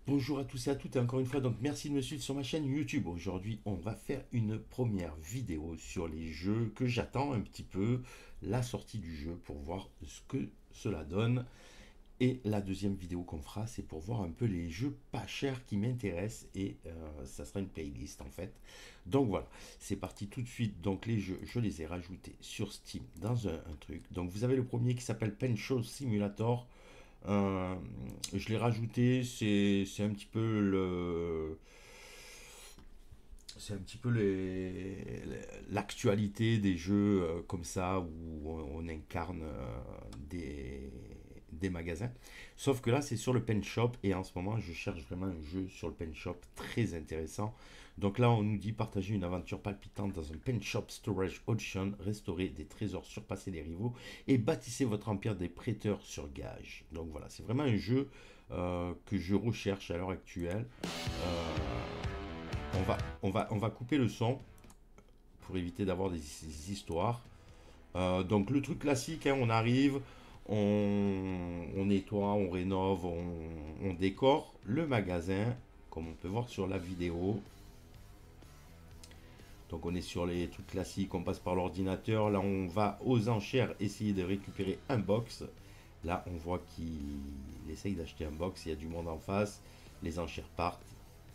Bonjour à tous et à toutes et encore une fois donc merci de me suivre sur ma chaîne YouTube. Aujourd'hui on va faire une première vidéo sur les jeux que j'attends un petit peu la sortie du jeu pour voir ce que cela donne. Et la deuxième vidéo qu'on fera c'est pour voir un peu les jeux pas chers qui m'intéressent et ça sera une playlist en fait. Donc voilà, c'est parti tout de suite. Donc les jeux je les ai rajoutés sur Steam dans un truc. Donc vous avez le premier qui s'appelle Pen Show Simulator. Euh, je l'ai rajouté, c'est un petit peu le. C'est un petit peu l'actualité des jeux comme ça où on incarne des magasins. Sauf que là, c'est sur le Pen Shop et en ce moment, je cherche vraiment un jeu sur le Pen Shop très intéressant. Donc là, on nous dit partager une aventure palpitante dans un Pen Shop Storage Auction, restaurer des trésors, surpasser les rivaux et bâtissez votre empire des prêteurs sur gage. Donc voilà, c'est vraiment un jeu que je recherche à l'heure actuelle. On va couper le son pour éviter d'avoir des histoires. Donc le truc classique, hein, on arrive, on nettoie, on rénove, on décore le magasin, comme on peut voir sur la vidéo. Donc on est sur les trucs classiques, on passe par l'ordinateur. Là on va aux enchères essayer de récupérer un box. Là on voit qu'il essaye d'acheter un box, il y a du monde en face, les enchères partent.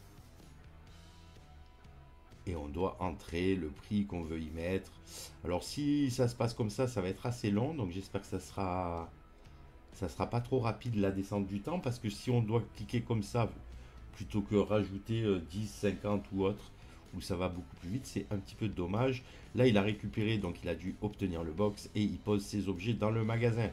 Et on doit entrer le prix qu'on veut y mettre. Alors si ça se passe comme ça va être assez long, donc j'espère que ça sera pas trop rapide la descente du temps, parce que si on doit cliquer comme ça, plutôt que rajouter 10, 50 ou autre, où ça va beaucoup plus vite, c'est un petit peu dommage. Là il a récupéré, donc il a dû obtenir le box, et il pose ses objets dans le magasin.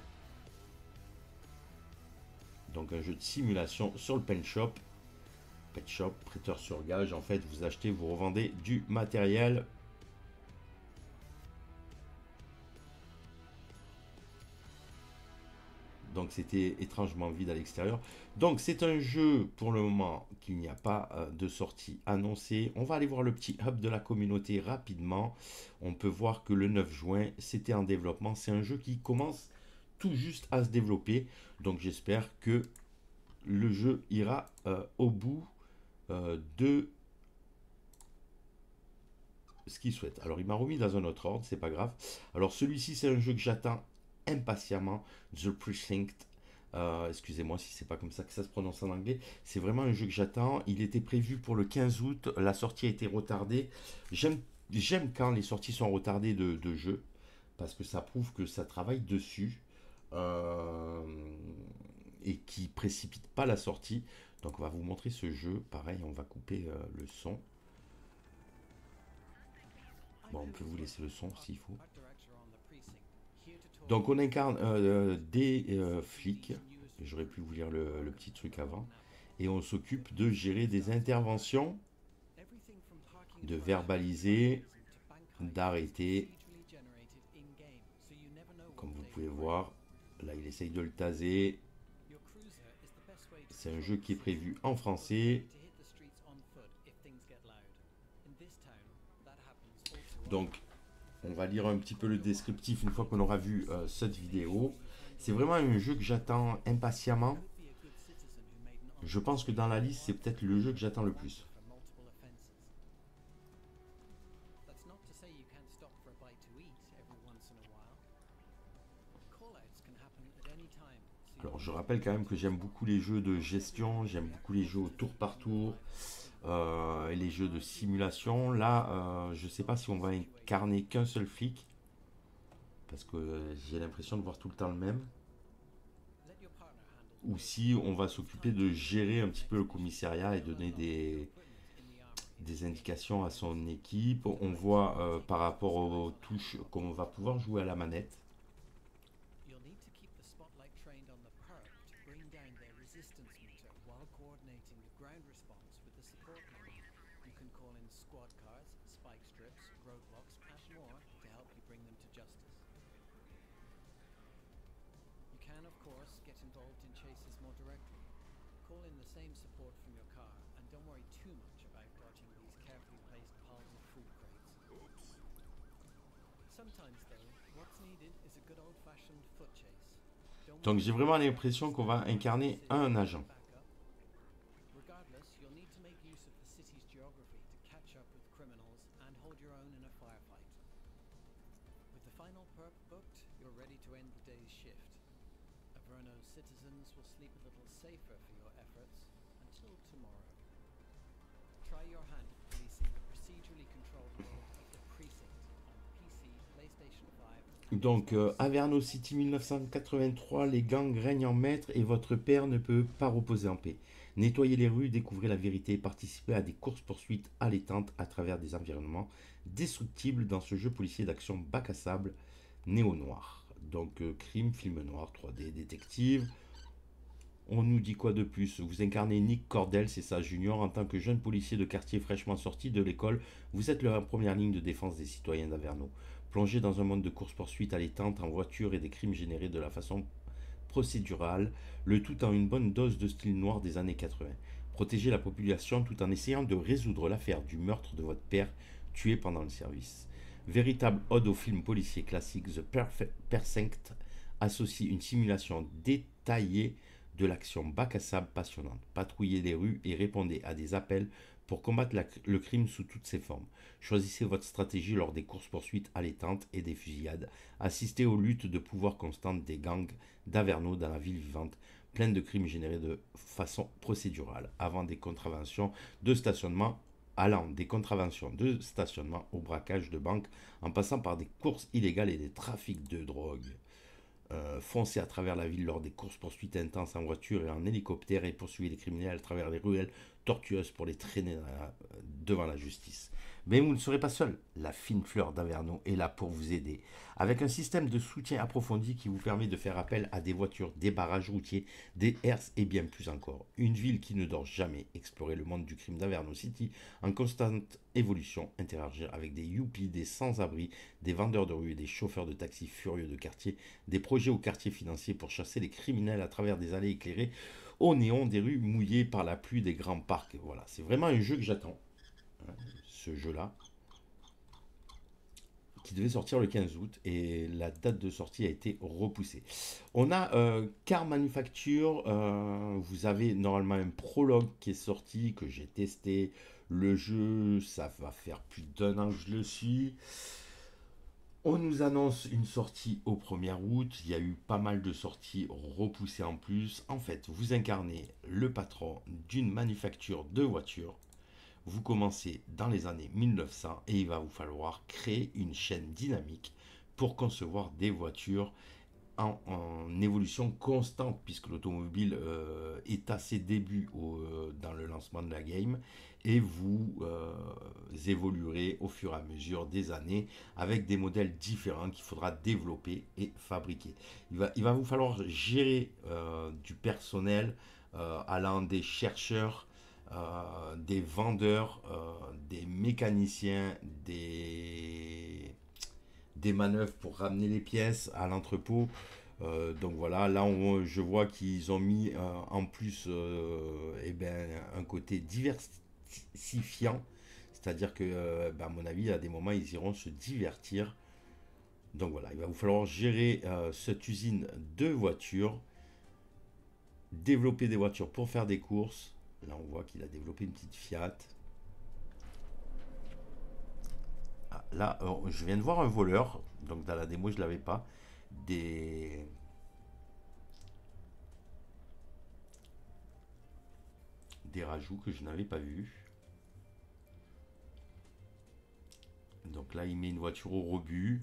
Donc un jeu de simulation sur le Pen Shop. Pet Shop, prêteur sur gage, en fait vous achetez, vous revendez du matériel. Donc c'était étrangement vide à l'extérieur. Donc c'est un jeu pour le moment qu'il n'y a pas de sortie annoncée. On va aller voir le petit hub de la communauté rapidement. On peut voir que le 9 juin c'était en développement. C'est un jeu qui commence tout juste à se développer. Donc j'espère que le jeu ira au bout de ce qu'il souhaite. Alors il m'a remis dans un autre ordre, c'est pas grave. Alors celui-ci c'est un jeu que j'attends impatiemment, The Precinct. Excusez-moi si c'est pas comme ça que ça se prononce en anglais. C'est vraiment un jeu que j'attends. Il était prévu pour le 15 août. La sortie a été retardée. J'aime quand les sorties sont retardées de jeux parce que ça prouve que ça travaille dessus euh, et qui précipite pas la sortie. Donc on va vous montrer ce jeu. Pareil, on va couper le son. Bon, on peut vous laisser le son s'il faut. Donc on incarne des flics. J'aurais pu vous lire le petit truc avant. Et on s'occupe de gérer des interventions, de verbaliser, d'arrêter. Comme vous pouvez voir, là il essaye de le taser. C'est un jeu qui est prévu en français. Donc on va lire un petit peu le descriptif une fois qu'on aura vu cette vidéo. C'est vraiment un jeu que j'attends impatiemment. Je pense que dans la liste, c'est peut-être le jeu que j'attends le plus. Alors je rappelle quand même que j'aime beaucoup les jeux de gestion, j'aime beaucoup les jeux au tour par tour, et les jeux de simulation. Là, je ne sais pas si on va incarner qu'un seul flic, parce que j'ai l'impression de voir tout le temps le même, ou si on va s'occuper de gérer un petit peu le commissariat et donner des indications à son équipe. On voit par rapport aux touches qu'on va pouvoir jouer à la manette. Donc j'ai vraiment l'impression qu'on va incarner un agent. citizens will sleep a little safer for your efforts until tomorrow. Try your hand at policing the procedurally controlled world of the Precinct on PC, PlayStation 5, and Donc, Xbox. Averno City 1983, les gangs règnent en maître et votre père ne peut pas reposer en paix. Nettoyez les rues, découvrez la vérité, participez à des courses-poursuites allaitantes à travers des environnements destructibles dans ce jeu policier d'action bac à sable néo-noir. Donc, crime, film noir, 3D, détective. On nous dit quoi de plus? Vous incarnez Nick Cordell, c'est ça, Junior, en tant que jeune policier de quartier fraîchement sorti de l'école. Vous êtes la première ligne de défense des citoyens d'Averno. Plongé dans un monde de course-poursuite allaitante en voiture et des crimes générés de la façon procédurale, le tout en une bonne dose de style noir des années 80. Protégez la population tout en essayant de résoudre l'affaire du meurtre de votre père tué pendant le service. Véritable ode au film policier classique, The Precinct associe une simulation détaillée de l'action bac à sable passionnante. Patrouillez les rues et répondez à des appels pour combattre le crime sous toutes ses formes. Choisissez votre stratégie lors des courses-poursuites allaitantes et des fusillades. Assistez aux luttes de pouvoir constantes des gangs d'Averno dans la ville vivante, pleine de crimes générés de façon procédurale, allant des contraventions de stationnement au braquage de banques, en passant par des courses illégales et des trafics de drogue. Foncez à travers la ville lors des courses-poursuites intenses en voiture et en hélicoptère et poursuivez les criminels à travers les ruelles tortueuses pour les traîner devant la justice. Mais vous ne serez pas seul. La fine fleur d'Averno est là pour vous aider. Avec un système de soutien approfondi qui vous permet de faire appel à des voitures, des barrages routiers, des herses et bien plus encore. Une ville qui ne dort jamais. Explorer le monde du crime d'Averno City en constante évolution. Interagir avec des yuppies, des sans-abri, des vendeurs de rue et des chauffeurs de taxi furieux de quartier. Des projets au quartier financier pour chasser les criminels à travers des allées éclairées au néon des rues mouillées par la pluie des grands parcs. Voilà, c'est vraiment un jeu que j'attends, ce jeu-là, qui devait sortir le 15 août et la date de sortie a été repoussée. On a Car Manufacture, vous avez normalement un prologue qui est sorti, que j'ai testé. Le jeu, ça va faire plus d'1 an que je le suis. On nous annonce une sortie au 1er août. Il y a eu pas mal de sorties repoussées en plus. En fait, vous incarnez le patron d'une manufacture de voitures. Vous commencez dans les années 1900 et il va vous falloir créer une chaîne dynamique pour concevoir des voitures en évolution constante, puisque l'automobile est à ses débuts dans le lancement de la game, et vous évoluerez au fur et à mesure des années avec des modèles différents qu'il faudra développer et fabriquer. Il va vous falloir gérer du personnel allant des chercheurs, des vendeurs, des mécaniciens, des manœuvres pour ramener les pièces à l'entrepôt. Donc voilà, là je vois qu'ils ont mis en plus eh ben, un côté diversifiant. C'est-à-dire que, à mon avis, à des moments, ils iront se divertir. Donc voilà, il va vous falloir gérer cette usine de voitures, développer des voitures pour faire des courses. Là, on voit qu'il a développé une petite Fiat. Ah, là, je viens de voir un voleur. Donc dans la démo, je ne l'avais pas. Des rajouts que je n'avais pas vus. Donc là, il met une voiture au rebut.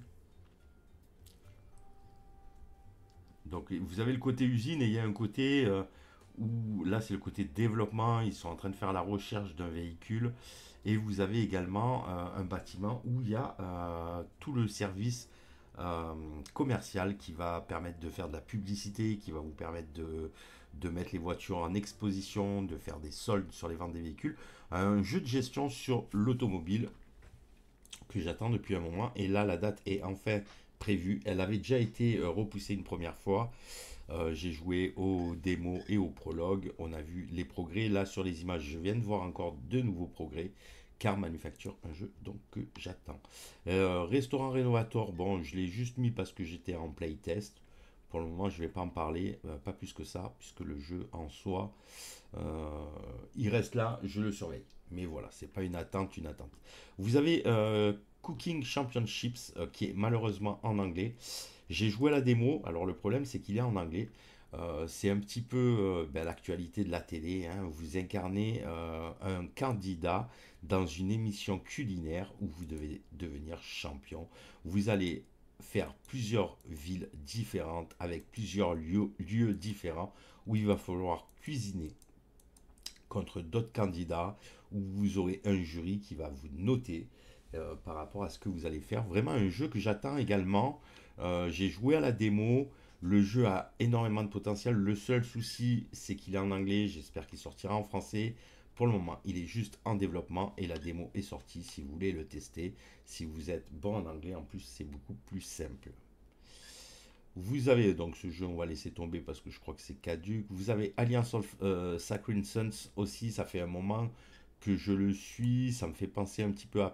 Donc vous avez le côté usine et il y a un côté où là c'est le côté développement. Ils sont en train de faire la recherche d'un véhicule. Et vous avez également un bâtiment où il y a tout le service commercial qui va permettre de faire de la publicité, qui va vous permettre de mettre les voitures en exposition, de faire des soldes sur les ventes des véhicules. Un jeu de gestion sur l'automobile que j'attends depuis un moment. Et là, la date est enfin prévue. Elle avait déjà été repoussée une première fois. J'ai joué aux démos et au prologue. On a vu les progrès. Là, sur les images, je viens de voir encore de nouveaux progrès. Car Manufacture, un jeu donc que j'attends. Restaurant Rénovator, bon, je l'ai juste mis parce que j'étais en playtest. Pour le moment, je ne vais pas en parler, pas plus que ça, puisque le jeu en soi, il reste là, je le surveille. Mais voilà, c'est pas une attente, une attente. Vous avez Cooking Championships, qui est malheureusement en anglais. J'ai joué à la démo, alors le problème c'est qu'il est en anglais. C'est un petit peu l'actualité de la télé, hein. Vous incarnez un candidat dans une émission culinaire où vous devez devenir champion. Vous allez faire plusieurs villes différentes avec plusieurs lieux différents où il va falloir cuisiner contre d'autres candidats, où vous aurez un jury qui va vous noter par rapport à ce que vous allez faire. Vraiment un jeu que j'attends également. J'ai joué à la démo. Le jeu a énormément de potentiel. Le seul souci, c'est qu'il est en anglais. J'espère qu'il sortira en français. Pour le moment, il est juste en développement et la démo est sortie si vous voulez le tester. Si vous êtes bon en anglais, en plus, c'est beaucoup plus simple. Vous avez donc ce jeu, on va laisser tomber parce que je crois que c'est caduc. Vous avez Alliance of Sacred Sons aussi, ça fait un moment que je le suis. Ça me fait penser un petit peu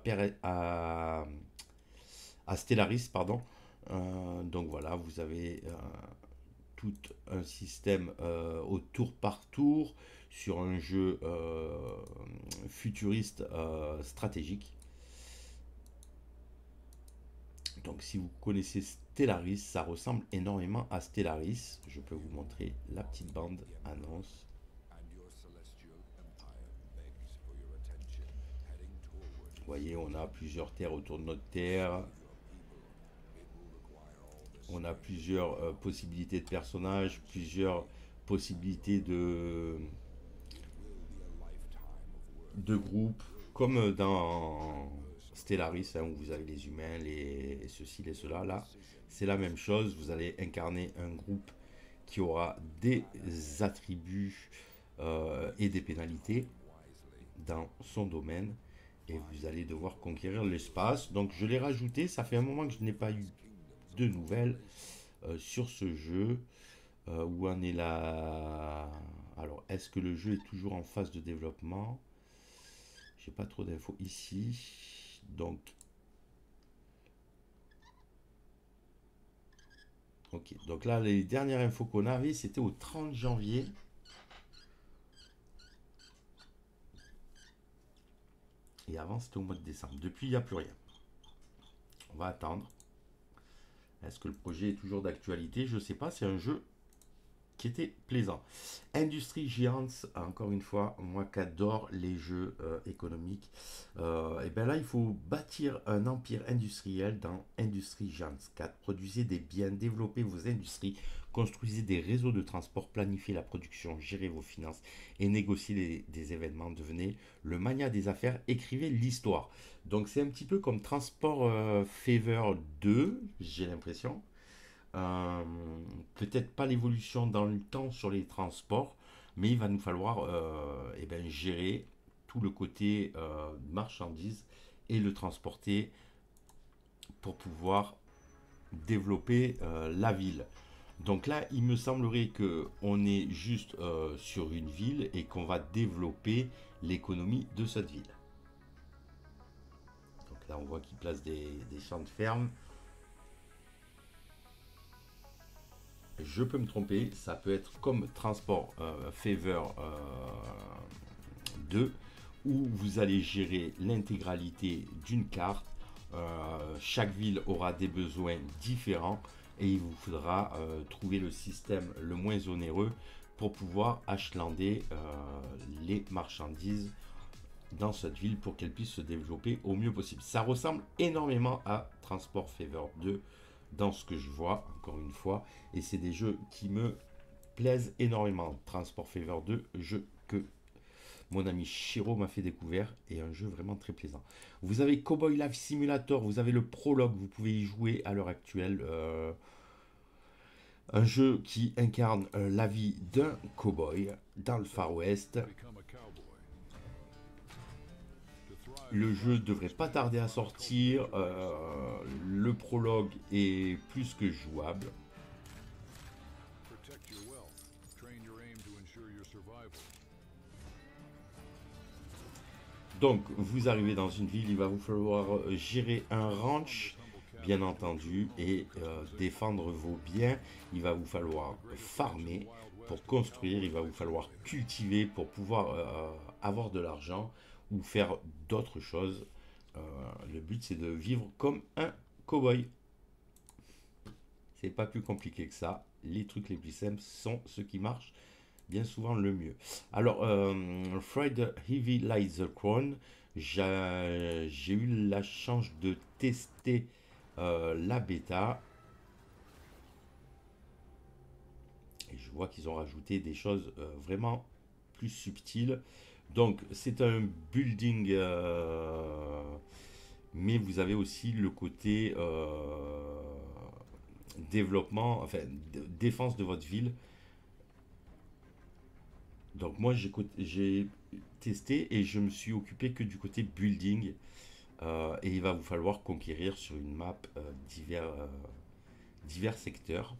à Stellaris, pardon. Donc voilà, vous avez tout un système au tour par tour sur un jeu futuriste stratégique. Donc si vous connaissez Stellaris, ça ressemble énormément à Stellaris. Je peux vous montrer la petite bande annonce. Vous voyez, on a plusieurs terres autour de notre terre. On a plusieurs possibilités de personnages, plusieurs possibilités de groupes, comme dans Stellaris, hein, où vous avez les humains, les ceci, les cela. Là, c'est la même chose. Vous allez incarner un groupe qui aura des attributs et des pénalités dans son domaine. Et vous allez devoir conquérir l'espace. Donc je l'ai rajouté. Ça fait un moment que je n'ai pas eu de nouvelles sur ce jeu. Où en est la... Alors, est-ce que le jeu est toujours en phase de développement? J'ai pas trop d'infos ici. Donc, ok. Donc là, les dernières infos qu'on avait, c'était au 30 janvier. Et avant, c'était au mois de décembre. Depuis, il n'y a plus rien. On va attendre. Est-ce que le projet est toujours d'actualité? Je ne sais pas. C'est un jeu qui était plaisant. Industry Giants, encore une fois, moi qui adore les jeux économiques, et bien là, il faut bâtir un empire industriel dans Industry Giants 4. Produisez des biens, développez vos industries, construisez des réseaux de transport, planifiez la production, gérez vos finances et négociez des événements. Devenez le mania des affaires, écrivez l'histoire. Donc c'est un petit peu comme Transport Fever 2, j'ai l'impression. Euh, Peut-être pas l'évolution dans le temps sur les transports, mais il va nous falloir eh ben, gérer tout le côté marchandises et le transporter pour pouvoir développer la ville. Donc là, il me semblerait que on est juste sur une ville et qu'on va développer l'économie de cette ville. Donc là, on voit qu'il place des champs de ferme. Je peux me tromper, ça peut être comme Transport Fever 2, où vous allez gérer l'intégralité d'une carte. Chaque ville aura des besoins différents et il vous faudra trouver le système le moins onéreux pour pouvoir achelander les marchandises dans cette ville pour qu'elle puisse se développer au mieux possible. Ça ressemble énormément à Transport Fever 2 dans ce que je vois, encore une fois, et c'est des jeux qui me plaisent énormément. Transport Fever 2, jeu que mon ami Shiro m'a fait découvrir, et un jeu vraiment très plaisant. Vous avez Cowboy Life Simulator, vous avez le prologue, vous pouvez y jouer à l'heure actuelle. Un jeu qui incarne la vie d'un cowboy dans le Far West. Le jeu devrait pas tarder à sortir. Le prologue est plus que jouable. Donc, vous arrivez dans une ville, il va vous falloir gérer un ranch, bien entendu, et défendre vos biens. Il va vous falloir farmer pour construire, il va vous falloir cultiver pour pouvoir avoir de l'argent ou faire d'autres choses. Le but, c'est de vivre comme un cow-boy. C'est pas plus compliqué que ça. les trucs les plus simples sont ceux qui marchent bien souvent le mieux. Alors, Fried Heavy Laser Crown, j'ai eu la chance de tester la bêta. Et je vois qu'ils ont rajouté des choses vraiment plus subtiles. Donc, c'est un building, mais vous avez aussi le côté développement, enfin, défense de votre ville. Donc, moi, j'ai testé et je me suis occupé que du côté building. Et il va vous falloir conquérir sur une map divers secteurs.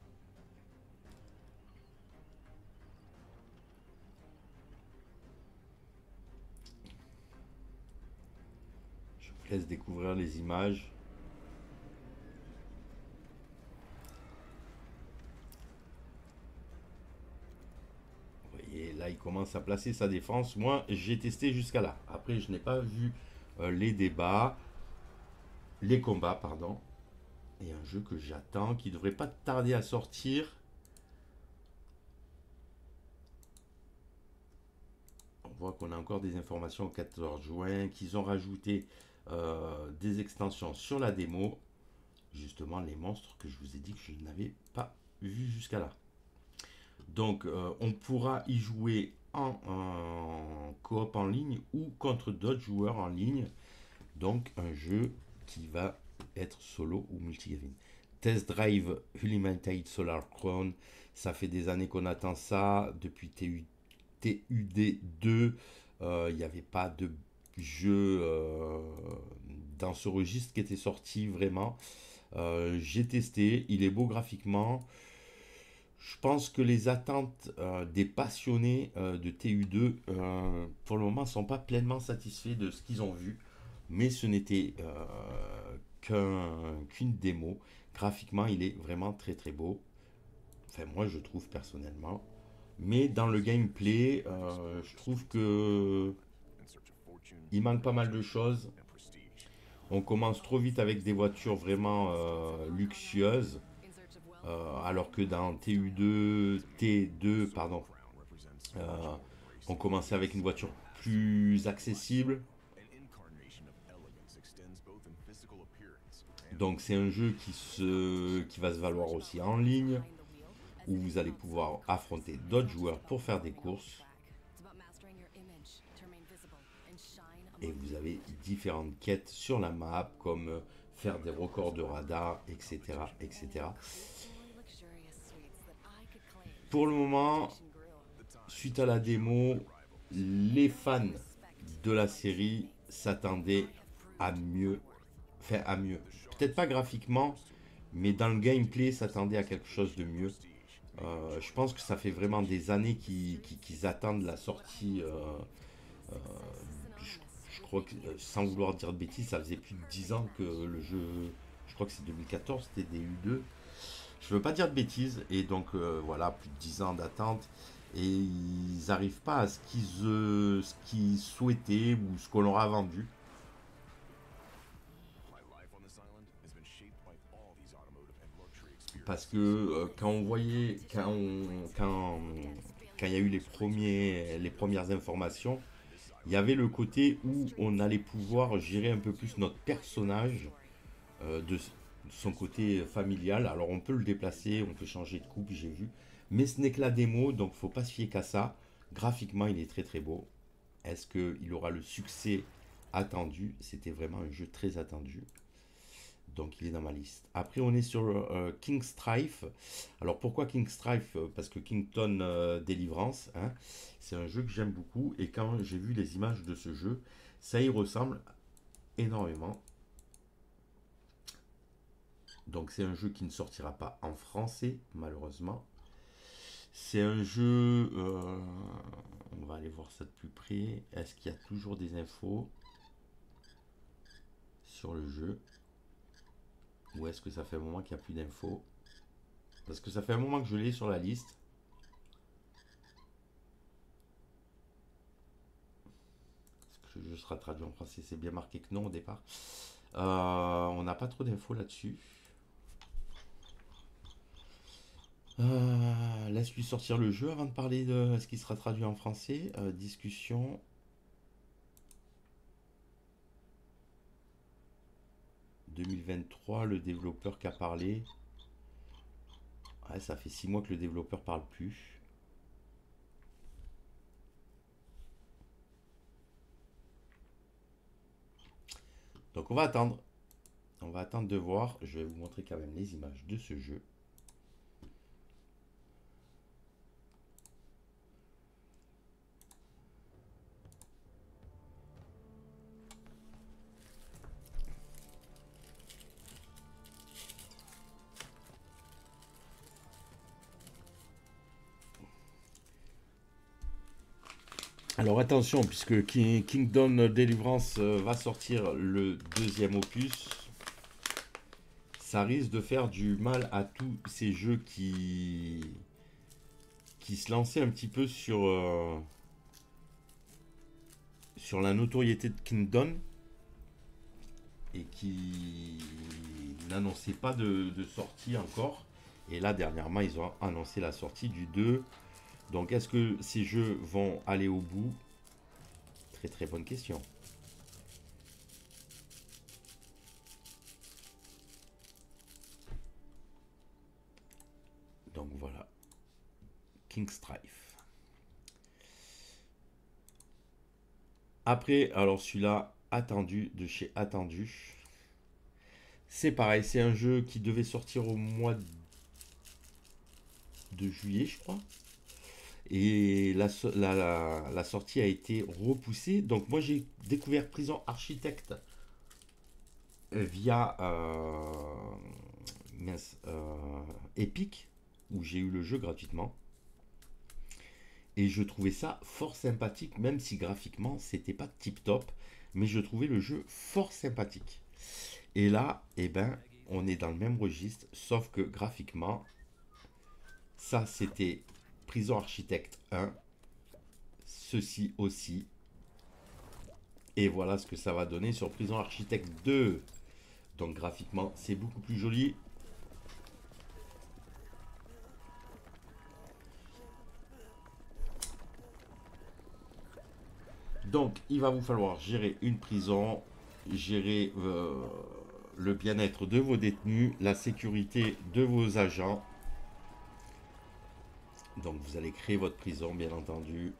Je vous laisse découvrir les images. Vous voyez, là, il commence à placer sa défense. Moi, j'ai testé jusqu'à là. Après, je n'ai pas vu les combats, pardon. Et un jeu que j'attends, qui devrait pas tarder à sortir. On voit qu'on a encore des informations au 14 juin, qu'ils ont rajouté des extensions sur la démo. Justement, les monstres que je vous ai dit que je n'avais pas vu jusqu'à là. Donc, on pourra y jouer en coop en ligne ou contre d'autres joueurs en ligne. Donc, un jeu qui va être solo ou multigaming. Test Drive Unlimited Solar Crown, ça fait des années qu'on attend ça. Depuis TUD 2, il n'y avait pas de jeu dans ce registre qui était sorti vraiment. J'ai testé, il est beau graphiquement. Je pense que les attentes des passionnés de TU2 pour le moment ne sont pas pleinement satisfaits de ce qu'ils ont vu, mais ce n'était qu'une démo. Graphiquement, il est vraiment très très beau. Enfin, moi je trouve personnellement. Mais dans le gameplay, je trouve que il manque pas mal de choses. On commence trop vite avec des voitures vraiment luxueuses. Alors que dans T2, pardon, euh, on commençait avec une voiture plus accessible. Donc c'est un jeu qui va se valoir aussi en ligne, où vous allez pouvoir affronter d'autres joueurs pour faire des courses. Et vous avez différentes quêtes sur la map, comme faire des records de radar, etc., etc. Pour le moment, suite à la démo, les fans de la série s'attendaient à mieux. Enfin, à mieux. Peut-être pas graphiquement, mais dans le gameplay, s'attendaient à quelque chose de mieux. Je pense que ça fait vraiment des années qu'ils attendent la sortie. Je crois que, sans vouloir dire de bêtises, ça faisait plus de 10 ans que le jeu. Je crois que c'est 2014, c'était des U2. Je veux pas dire de bêtises, et donc voilà, plus de 10 ans d'attente, et ils n'arrivent pas à ce qu'ils souhaitaient ou ce qu'on leur a vendu. Parce que quand on voyait, quand il y a eu les premières informations, il y avait le côté où on allait pouvoir gérer un peu plus notre personnage de son côté familial. Alors on peut le déplacer, on peut changer de coupe, j'ai vu. Mais ce n'est que la démo, donc faut pas se fier qu'à ça. Graphiquement, il est très très beau. Est-ce qu'il aura le succès attendu? C'était vraiment un jeu très attendu. Donc il est dans ma liste. Après on est sur King Strife. Alors pourquoi King Strife? Parce que Kington Deliverance, hein, c'est un jeu que j'aime beaucoup. Et quand j'ai vu les images de ce jeu, ça y ressemble énormément. Donc c'est un jeu qui ne sortira pas en français, malheureusement. C'est un jeu... on va aller voir ça de plus près. Est-ce qu'il y a toujours des infos sur le jeu? Ou est-ce que ça fait un moment qu'il n'y a plus d'infos? Parce que ça fait un moment que je l'ai sur la liste. Est-ce que le jeu sera traduit en français? C'est bien marqué que non au départ. On n'a pas trop d'infos là-dessus. Laisse-lui sortir le jeu avant de parler de ce qui sera traduit en français. Discussion. 2023, le développeur qui a parlé. Ouais, ça fait 6 mois que le développeur parle plus. Donc on va attendre. On va attendre de voir. Je vais vous montrer quand même les images de ce jeu. Alors attention, puisque Kingdom Deliverance va sortir le deuxième opus, ça risque de faire du mal à tous ces jeux qui se lançaient un petit peu sur la notoriété de Kingdom et qui n'annonçaient pas de sortie encore. Et là, dernièrement, ils ont annoncé la sortie du 2. Donc, est-ce que ces jeux vont aller au bout? Très très bonne question. Donc voilà, King Strife. Après, alors celui-là, attendu, de chez Attendu. C'est pareil, c'est un jeu qui devait sortir au mois de juillet, je crois. Et la sortie a été repoussée. Donc moi j'ai découvert Prison Architect via Epic, où j'ai eu le jeu gratuitement. Et je trouvais ça fort sympathique, même si graphiquement c'était pas tip top, mais je trouvais le jeu fort sympathique. Et là, eh ben, on est dans le même registre, sauf que graphiquement, ça c'était Prison Architect 1, ceci aussi. Et voilà ce que ça va donner sur Prison Architect 2. Donc graphiquement, c'est beaucoup plus joli. Donc, il va vous falloir gérer une prison, gérer le bien-être de vos détenus, la sécurité de vos agents. Donc, vous allez créer votre prison, bien entendu.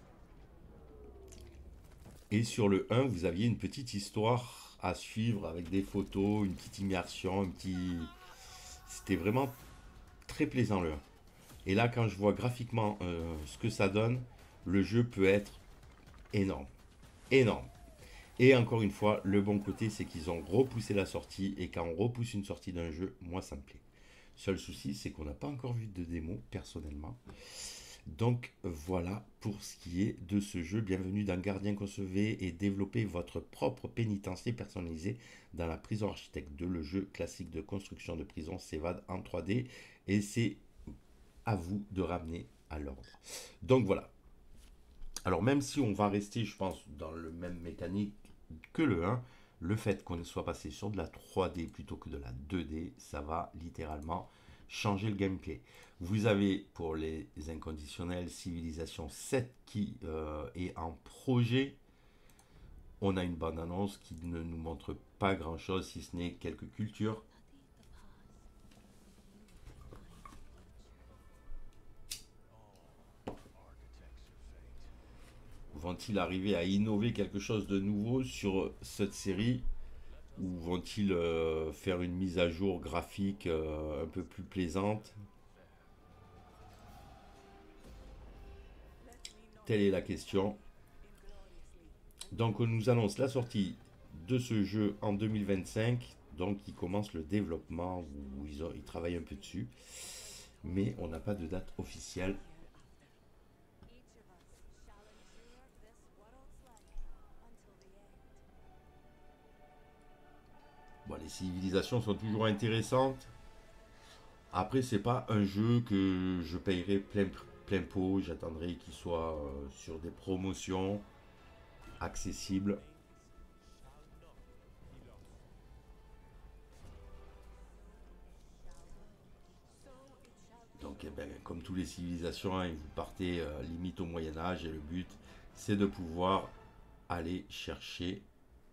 Et sur le 1, vous aviez une petite histoire à suivre avec des photos, une petite immersion, C'était vraiment très plaisant le 1. Et là, quand je vois graphiquement ce que ça donne, le jeu peut être énorme. Énorme. Et encore une fois, le bon côté, c'est qu'ils ont repoussé la sortie. Et quand on repousse une sortie d'un jeu, moi, ça me plaît. Seul souci, c'est qu'on n'a pas encore vu de démo, personnellement. Donc voilà pour ce qui est de ce jeu. Bienvenue dans Gardien. Concevez et développez votre propre pénitencier personnalisé dans la Prison Architect 2. Le jeu classique de construction de prison s'évade en 3D. Et c'est à vous de ramener à l'ordre. Donc voilà. Alors même si on va rester, je pense, dans le même mécanique que le 1, le fait qu'on soit passé sur de la 3D plutôt que de la 2D, ça va littéralement changer le gameplay. Vous avez pour les inconditionnels Civilization 7 qui est en projet. On a une bande-annonce qui ne nous montre pas grand-chose si ce n'est quelques cultures. Vont-ils arriver à innover quelque chose de nouveau sur cette série? Ou vont-ils faire une mise à jour graphique un peu plus plaisante? Telle est la question. Donc on nous annonce la sortie de ce jeu en 2025. Donc ils commencent le développement, ou ils travaillent un peu dessus. Mais on n'a pas de date officielle. Bon, les civilisations sont toujours intéressantes. Après, c'est pas un jeu que je payerai plein pot. J'attendrai qu'il soit sur des promotions accessibles. Donc Donc, eh ben, comme toutes les civilisations, hein, vous partez limite au Moyen-Âge et le but, c'est de pouvoir aller chercher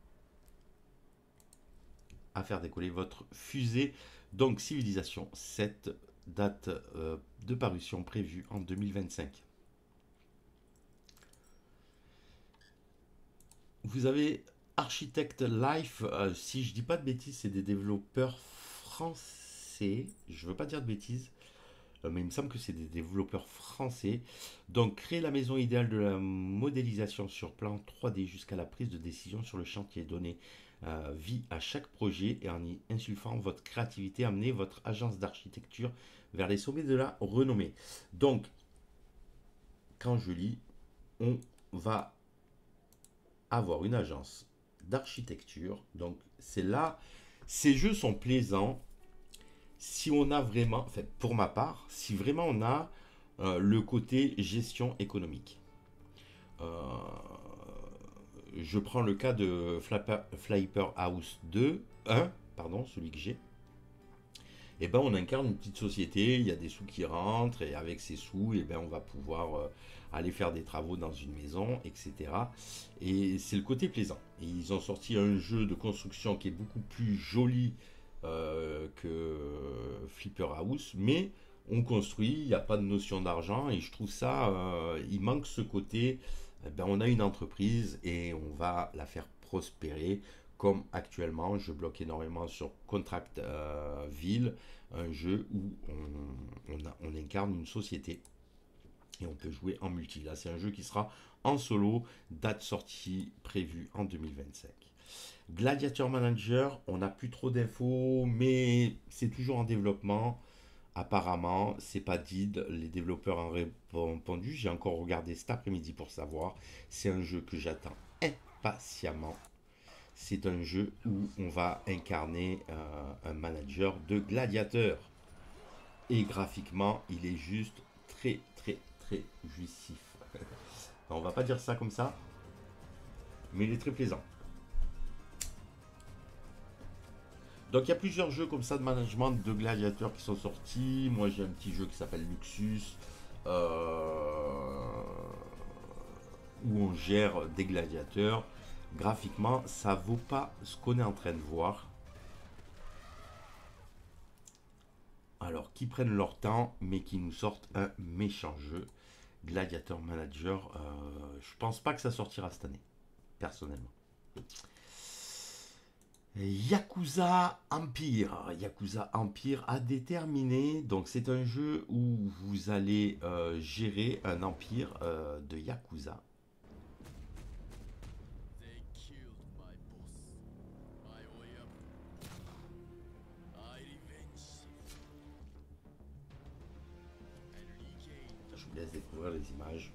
à faire décoller votre fusée. Donc, civilisation 7, date de parution prévue en 2025. Vous avez Architect Life, si je dis pas de bêtises, c'est des développeurs français. Je veux pas dire de bêtises, mais il me semble que c'est des développeurs français. Donc, créer la maison idéale de la modélisation sur plan 3D jusqu'à la prise de décision sur le chantier. Donner vie à chaque projet et en y insufflant votre créativité, amener votre agence d'architecture vers les sommets de la renommée. Donc, quand je lis, on va avoir une agence d'architecture. Donc, c'est là, ces jeux sont plaisants si on a vraiment, enfin, pour ma part, si vraiment on a le côté gestion économique. Euh, je prends le cas de Flipper House 2, 1, pardon, celui que j'ai. Et ben on incarne une petite société, il y a des sous qui rentrent, et avec ces sous, et ben on va pouvoir aller faire des travaux dans une maison, etc. Et c'est le côté plaisant. Et ils ont sorti un jeu de construction qui est beaucoup plus joli que Flipper House, mais on construit, il n'y a pas de notion d'argent, et je trouve ça, il manque ce côté, ben on a une entreprise et on va la faire prospérer. Comme actuellement, je bloque énormément sur Contract Ville, un jeu où on incarne une société et on peut jouer en multi. Là, c'est un jeu qui sera en solo, date sortie prévue en 2025. Gladiator Manager, on n'a plus trop d'infos, mais c'est toujours en développement. Apparemment, c'est pas dead, les développeurs ont répondu. J'ai encore regardé cet après-midi pour savoir. C'est un jeu que j'attends impatiemment. C'est un jeu où on va incarner un manager de gladiateurs. Et graphiquement, il est juste très, très, très jouissif. On va pas dire ça comme ça, mais il est très plaisant. Donc il y a plusieurs jeux comme ça de management de gladiateurs qui sont sortis. Moi j'ai un petit jeu qui s'appelle Luxus, où on gère des gladiateurs. Graphiquement, ça vaut pas ce qu'on est en train de voir. Alors, qui prennent leur temps, mais qui nous sortent un méchant jeu. Gladiator Manager, je pense pas que ça sortira cette année, personnellement. Yakuza Empire. Yakuza Empire à déterminer. Donc, c'est un jeu où vous allez gérer un empire de Yakuza. Je vous laisse découvrir les images.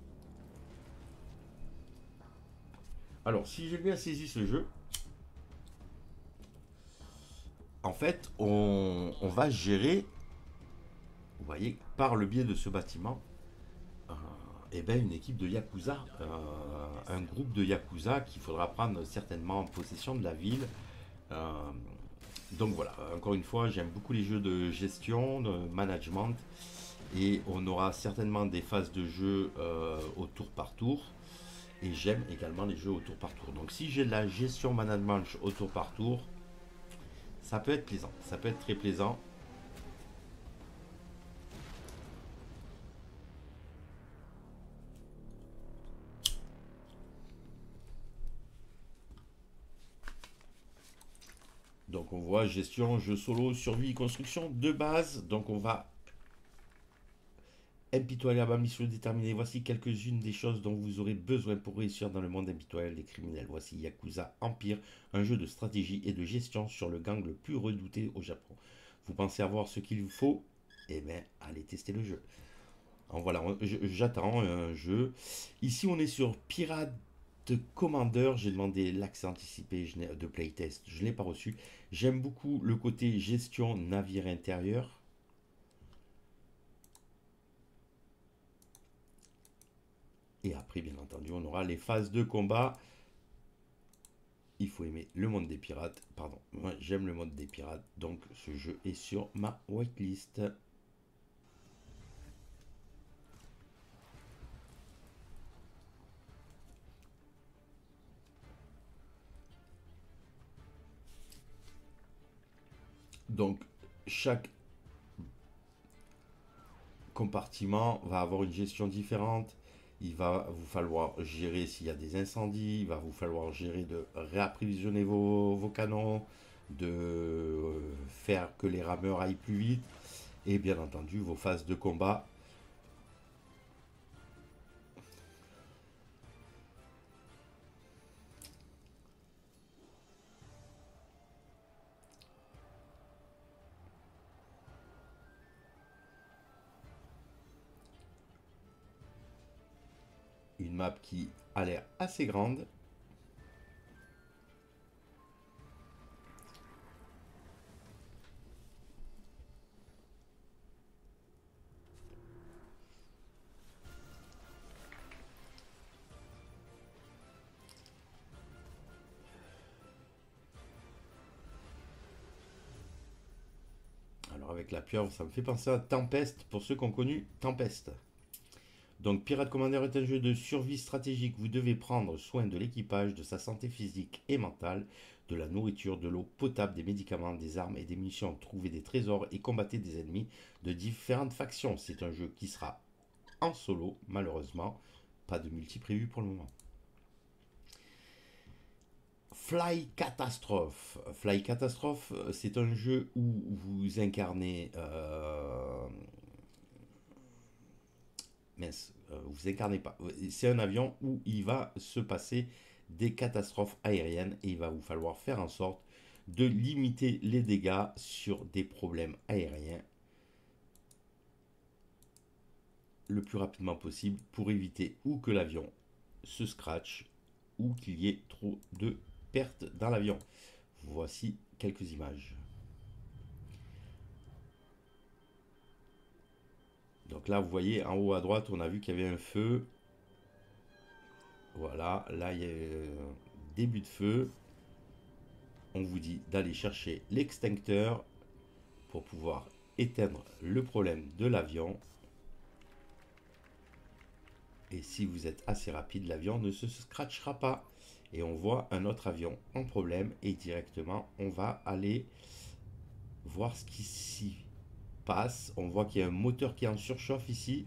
Alors, si j'ai bien saisi ce jeu, en fait, on va gérer, vous voyez, par le biais de ce bâtiment, eh ben, une équipe de Yakuza, un groupe de Yakuza qu'il faudra prendre certainement en possession de la ville. Euh, donc voilà, encore une fois, j'aime beaucoup les jeux de gestion, de management, et on aura certainement des phases de jeu au tour par tour. Et j'aime également les jeux au tour par tour. Donc si j'ai de la gestion management au tour par tour, ça peut être plaisant, ça peut être très plaisant. Donc on voit gestion, jeu solo, survie, construction de base. Donc on va impitoyable, mission déterminée. Voici quelques-unes des choses dont vous aurez besoin pour réussir dans le monde impitoyable des criminels. Voici Yakuza Empire, un jeu de stratégie et de gestion sur le gang le plus redouté au Japon. Vous pensez avoir ce qu'il vous faut? Eh bien, allez tester le jeu. Alors voilà, j'attends un jeu. Ici, on est sur Pirate Commander. J'ai demandé l'accès anticipé de playtest. Je ne l'ai pas reçu. J'aime beaucoup le côté gestion navire intérieur. Et après, bien entendu, on aura les phases de combat. Il faut aimer le monde des pirates. Pardon, moi j'aime le monde des pirates. Donc ce jeu est sur ma whitelist. Donc, chaque compartiment va avoir une gestion différente. Il va vous falloir gérer s'il y a des incendies, il va vous falloir gérer de réapprovisionner vos canons, de faire que les rameurs aillent plus vite, et bien entendu vos phases de combat. Une map qui a l'air assez grande. Alors avec la pieuvre, ça me fait penser à Tempest, pour ceux qui ont connu Tempest. Donc Pirate Commander est un jeu de survie stratégique. Vous devez prendre soin de l'équipage, de sa santé physique et mentale, de la nourriture, de l'eau potable, des médicaments, des armes et des munitions, trouver des trésors et combattre des ennemis de différentes factions. C'est un jeu qui sera en solo, malheureusement. Pas de multi prévu pour le moment. Fly Catastrophe. Fly Catastrophe, c'est un jeu où vous incarnez... vous incarnez pas. C'est un avion où il va se passer des catastrophes aériennes et il va vous falloir faire en sorte de limiter les dégâts sur des problèmes aériens le plus rapidement possible pour éviter ou que l'avion se scratch ou qu'il y ait trop de pertes dans l'avion. Voici quelques images. Donc là, vous voyez, en haut à droite, on a vu qu'il y avait un feu. Voilà, là, il y a un début de feu. On vous dit d'aller chercher l'extincteur pour pouvoir éteindre le problème de l'avion. Et si vous êtes assez rapide, l'avion ne se scratchera pas. Et on voit un autre avion en problème et directement, on va aller voir ce qui s'y passe. On voit qu'il y a un moteur qui est en surchauffe ici.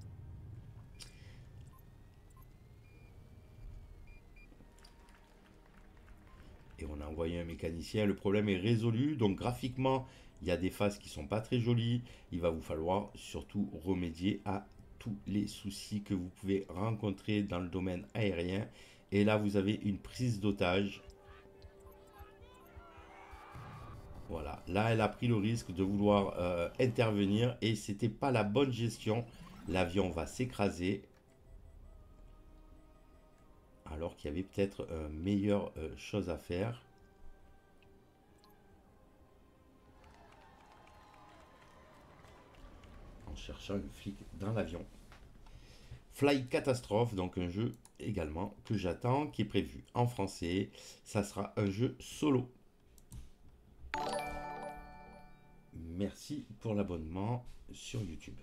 Et on a envoyé un mécanicien. Le problème est résolu. Donc graphiquement, il y a des phases qui sont pas très jolies. Il va vous falloir surtout remédier à tous les soucis que vous pouvez rencontrer dans le domaine aérien. Et là, vous avez une prise d'otage. Voilà, là, elle a pris le risque de vouloir intervenir et c'était pas la bonne gestion. L'avion va s'écraser. Alors qu'il y avait peut-être meilleure chose à faire. En cherchant une flic dans l'avion. Fly Catastrophe, donc un jeu également que j'attends, qui est prévu en français. Ça sera un jeu solo. Merci pour l'abonnement sur YouTube.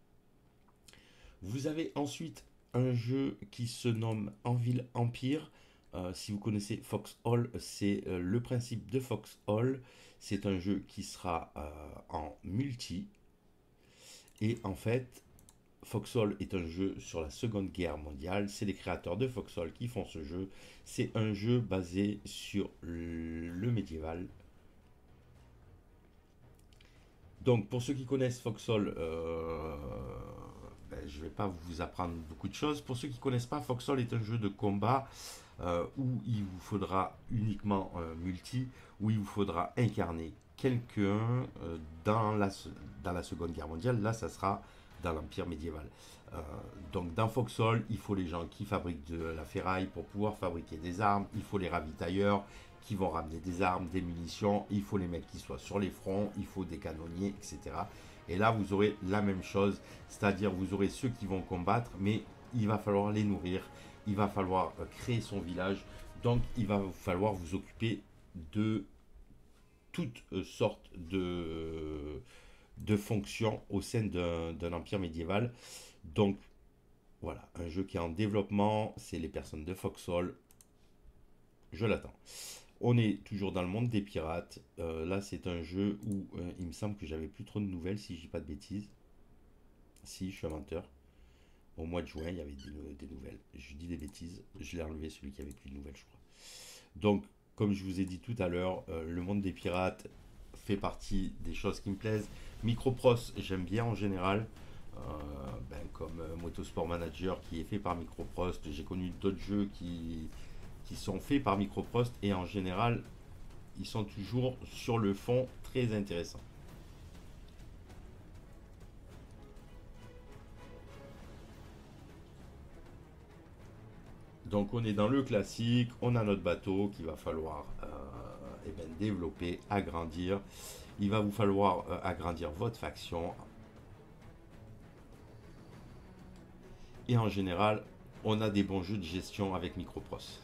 Vous avez ensuite un jeu qui se nomme Anvil Empire. Si vous connaissez Foxhole, c'est le principe de Foxhole. C'est un jeu qui sera en multi. Et en fait, Foxhole est un jeu sur la Seconde Guerre mondiale. C'est les créateurs de Foxhole qui font ce jeu. C'est un jeu basé sur le médiéval. Donc, pour ceux qui connaissent Foxhole, je ne vais pas vous apprendre beaucoup de choses. Pour ceux qui ne connaissent pas, Foxhole est un jeu de combat où il vous faudra uniquement multi, où il vous faudra incarner quelqu'un dans la Seconde Guerre mondiale. Là, ça sera dans l'Empire médiéval. Donc, dans Foxhole, il faut les gens qui fabriquent de la ferraille pour pouvoir fabriquer des armes. Il faut les ravitailleurs qui vont ramener des armes, des munitions. Il faut les mecs qui soient sur les fronts. Il faut des canonniers, etc. Et là, vous aurez la même chose, c'est-à-dire vous aurez ceux qui vont combattre, mais il va falloir les nourrir, il va falloir créer son village, donc il va falloir vous occuper de toutes sortes de fonctions au sein d'un empire médiéval. Donc voilà, un jeu qui est en développement, c'est les personnes de Foxhole, je l'attends. on est toujours dans le monde des pirates. Là, c'est un jeu où il me semble que j'avais plus trop de nouvelles, si je dis pas de bêtises. Si, je suis un menteur. Au mois de juin, il y avait des nouvelles. Je dis des bêtises. Je l'ai enlevé, celui qui avait plus de nouvelles, je crois. Donc, comme je vous ai dit tout à l'heure, le monde des pirates fait partie des choses qui me plaisent. Microprose, j'aime bien en général. Comme Motorsport Manager qui est fait par Microprose. J'ai connu d'autres jeux qui sont faits par Microprose et en général, ils sont toujours sur le fond très intéressants. Donc on est dans le classique, on a notre bateau qu'il va falloir développer, agrandir. Il va vous falloir agrandir votre faction. Et en général, on a des bons jeux de gestion avec Microprose.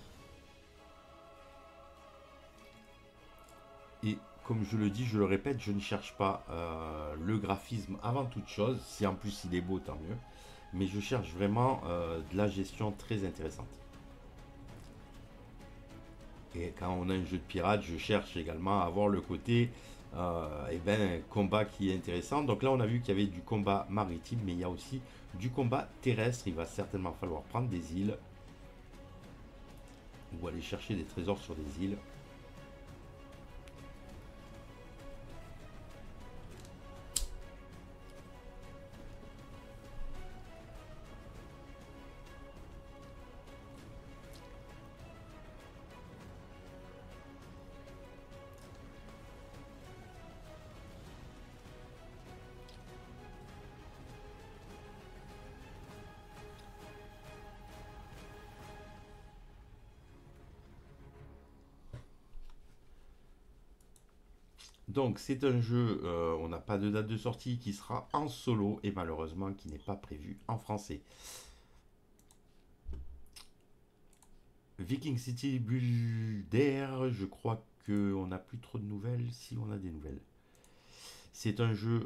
Et comme je le dis, je le répète, je ne cherche pas le graphisme avant toute chose. Si en plus il est beau, tant mieux. Mais je cherche vraiment de la gestion très intéressante. Et quand on a un jeu de pirate, je cherche également à avoir le côté combat qui est intéressant. Donc là, on a vu qu'il y avait du combat maritime, mais il y a aussi du combat terrestre. Il va certainement falloir prendre des îles ou aller chercher des trésors sur des îles. Donc c'est un jeu, on n'a pas de date de sortie, qui sera en solo et malheureusement qui n'est pas prévu en français. Viking City Builder, je crois qu'on n'a plus trop de nouvelles, si on a des nouvelles. C'est un jeu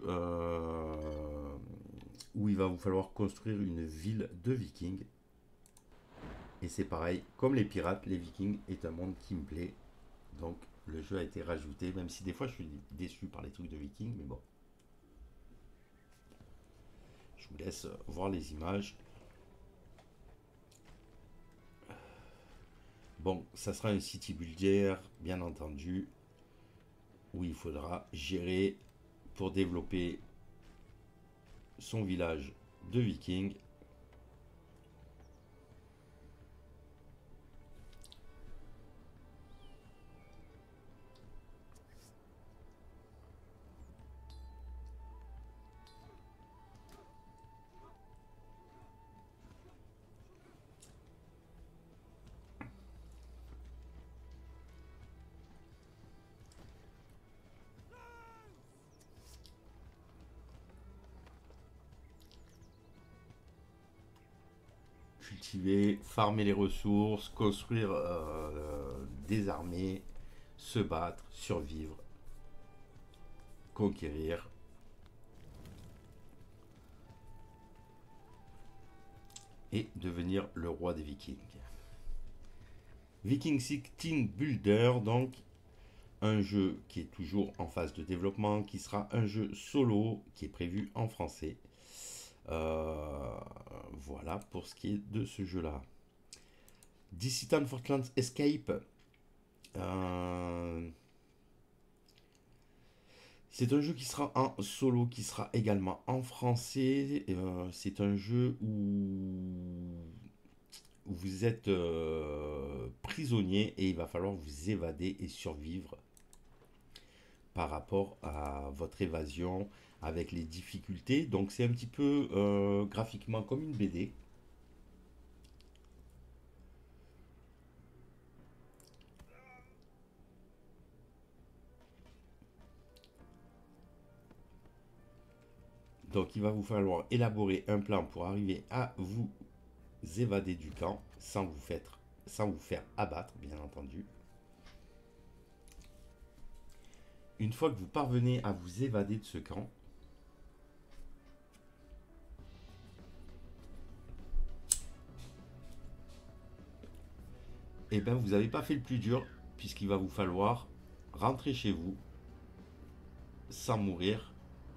où il va vous falloir construire une ville de vikings. Et c'est pareil, comme les pirates, les vikings est un monde qui me plaît. Donc le jeu a été rajouté, même si des fois je suis déçu par les trucs de vikings, mais bon. Je vous laisse voir les images. Bon, ça sera un city builder, bien entendu, où il faudra gérer pour développer son village de vikings. Cultiver, farmer les ressources, construire des armées, se battre, survivre, conquérir. Et devenir le roi des vikings. Viking City Builder, donc un jeu qui est toujours en phase de développement, qui sera un jeu solo qui est prévu en français. Voilà pour ce qui est de ce jeu-là. Dissident Fortlands Escape. C'est un jeu qui sera en solo, qui sera également en français. C'est un jeu où vous êtes prisonnier et il va falloir vous évader et survivre par rapport à votre évasion avec les difficultés. Donc c'est un petit peu graphiquement comme une BD. Donc il va vous falloir élaborer un plan pour arriver à vous évader du camp sans vous faire abattre, bien entendu. Une fois que vous parvenez à vous évader de ce camp, et bien vous n'avez pas fait le plus dur, puisqu'il va vous falloir rentrer chez vous sans mourir.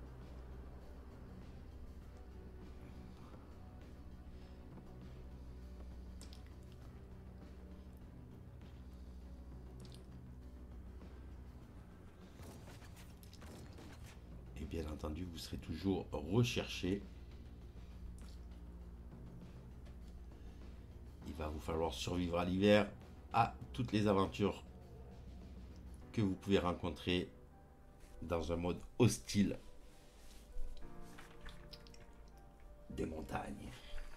Et bien entendu, vous serez toujours recherché. Il va vous falloir survivre à l'hiver, à toutes les aventures que vous pouvez rencontrer dans un mode hostile des montagnes.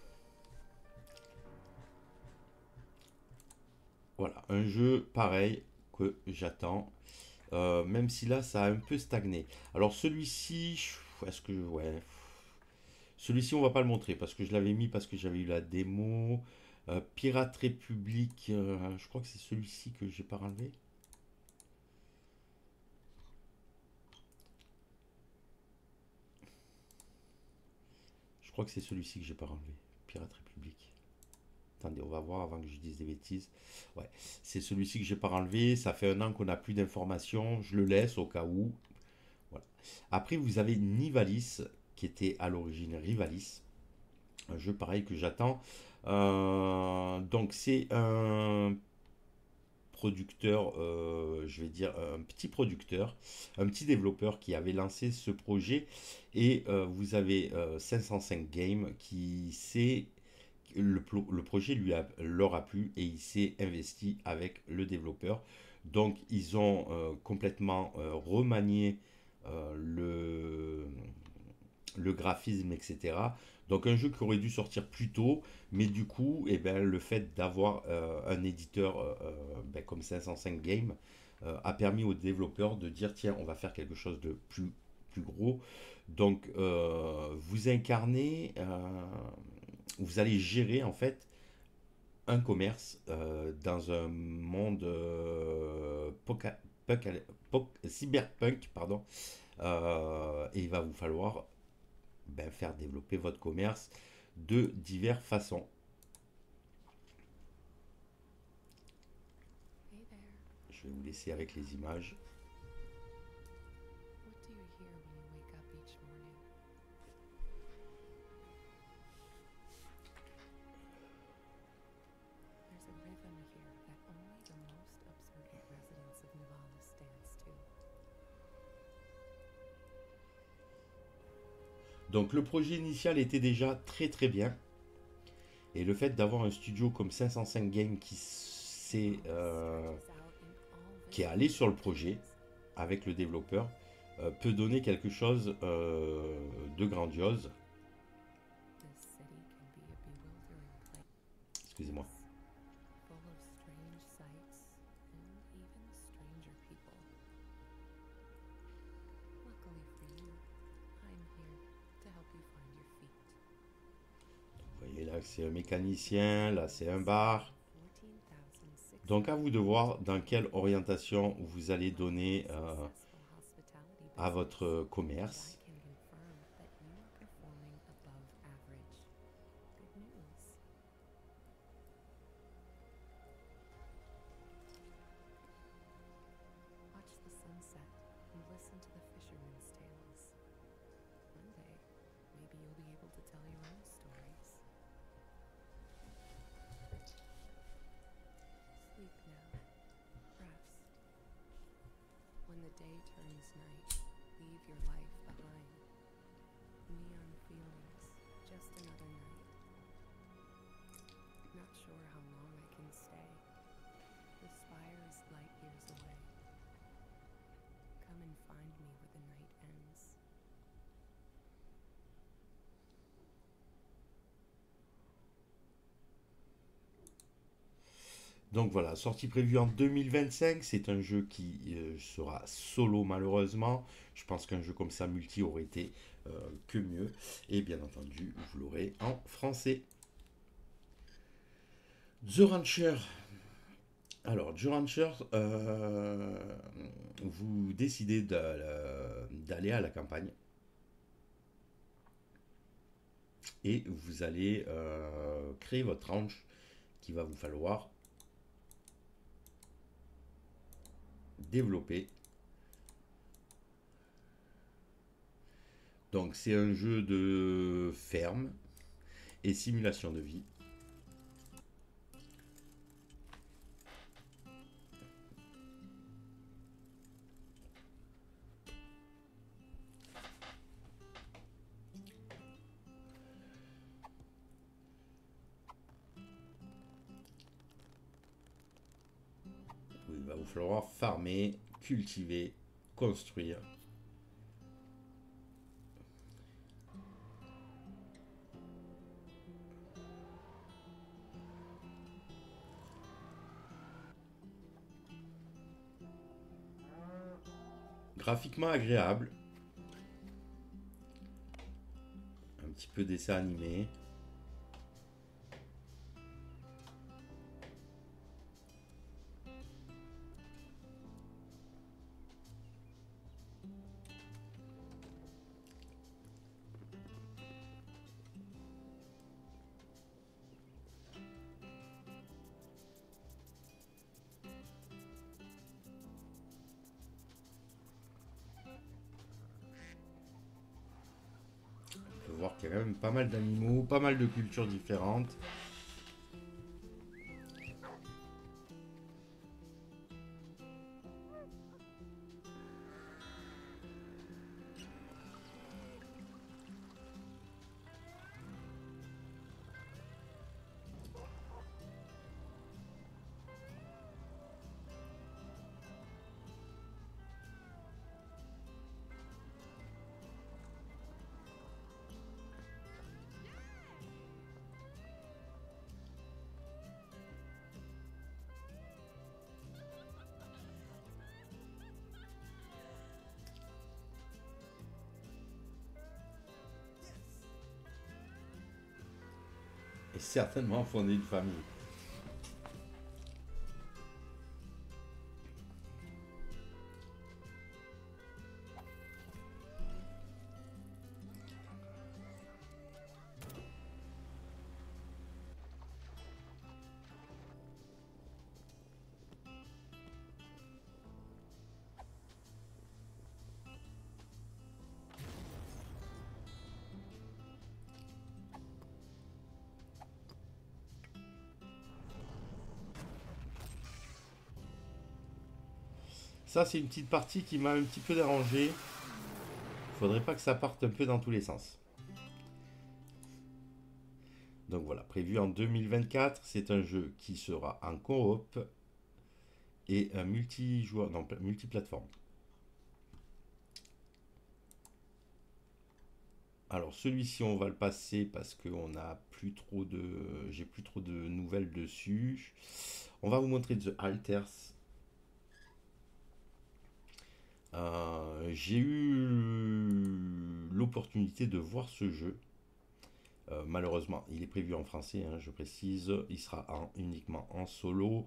Voilà, un jeu pareil que j'attends, même si là ça a un peu stagné. Alors celui-ci, est-ce que ouais, celui-ci on va pas le montrer parce que je l'avais mis parce que j'avais eu la démo. Pirate République, je crois que c'est celui-ci que j'ai pas enlevé. Je crois que c'est celui-ci que j'ai pas enlevé. Pirate République. Attendez, on va voir avant que je dise des bêtises. Ouais, c'est celui-ci que j'ai pas enlevé. Ça fait un an qu'on n'a plus d'informations. Je le laisse au cas où. Voilà. Après, vous avez Nivalis, qui était à l'origine Rivalis. Un jeu pareil que j'attends. Donc, c'est un producteur, je vais dire un petit producteur, un petit développeur qui avait lancé ce projet. Et vous avez 505 Games qui s'est le projet leur a plu et il s'est investi avec le développeur. Donc ils ont complètement remanié le graphisme, etc. Donc un jeu qui aurait dû sortir plus tôt, mais du coup, eh ben, le fait d'avoir un éditeur ben, comme 505 Games a permis aux développeurs de dire tiens, on va faire quelque chose de plus gros. Donc vous incarnez, vous allez gérer en fait un commerce dans un monde cyberpunk, pardon, et il va vous falloir ben, faire développer votre commerce de diverses façons. Hey there. Je vais vous laisser avec les images. What do you hear when you wake up each morning? There's a rhythm here that only the most observant residents of Nivalis dance to. Donc le projet initial était déjà très bien. Et le fait d'avoir un studio comme 505 Games qui est allé sur le projet avec le développeur peut donner quelque chose de grandiose. This city can be a bewildering place, Excusez-moi. full of strange sights and even stranger people. Luckily for you, I'm here to help you find your feet. Vous voyez là, c'est un mécanicien, là c'est un bar. 14,600 Donc à vous de voir dans quelle orientation vous allez donner successful hospitality à business. votre I commerce. can confirm that you are performing above average. Good news. Watch the sunset and listen to the fishermen's tales. One day, maybe you'll be able to tell your own stories. Sleep now. Rest. When the day turns night, leave your life behind. Neon feelings, just another night. Not sure how long I can stay. The spire is light years away. Come and find me where the night ends. Donc voilà, sortie prévue en 2025. C'est un jeu qui sera solo malheureusement. Je pense qu'un jeu comme ça multi aurait été que mieux. Et bien entendu, vous l'aurez en français. The Rancher. Alors, The Rancher, vous décidez d'aller à la campagne et vous allez créer votre ranch qui va vous falloir développer. Donc c'est un jeu de ferme et simulation de vie. Où il va vous falloir farmer, cultiver, construire. Graphiquement agréable. Un petit peu dessin animé. On peut voir qu'il y a quand même pas mal d'animaux, pas mal de cultures différentes. Et certainement fonder une famille. Ça, c'est une petite partie qui m'a un petit peu dérangé. Faudrait pas que ça parte un peu dans tous les sens. Donc voilà, prévu en 2024, c'est un jeu qui sera en coop et un multijoueur, non, multiplateforme. Alors celui-ci, on va le passer parce que j'ai plus trop de nouvelles dessus. On va vous montrer The Alters. J'ai eu l'opportunité de voir ce jeu. Malheureusement, il est prévu en français, hein, je précise. Il sera uniquement en solo.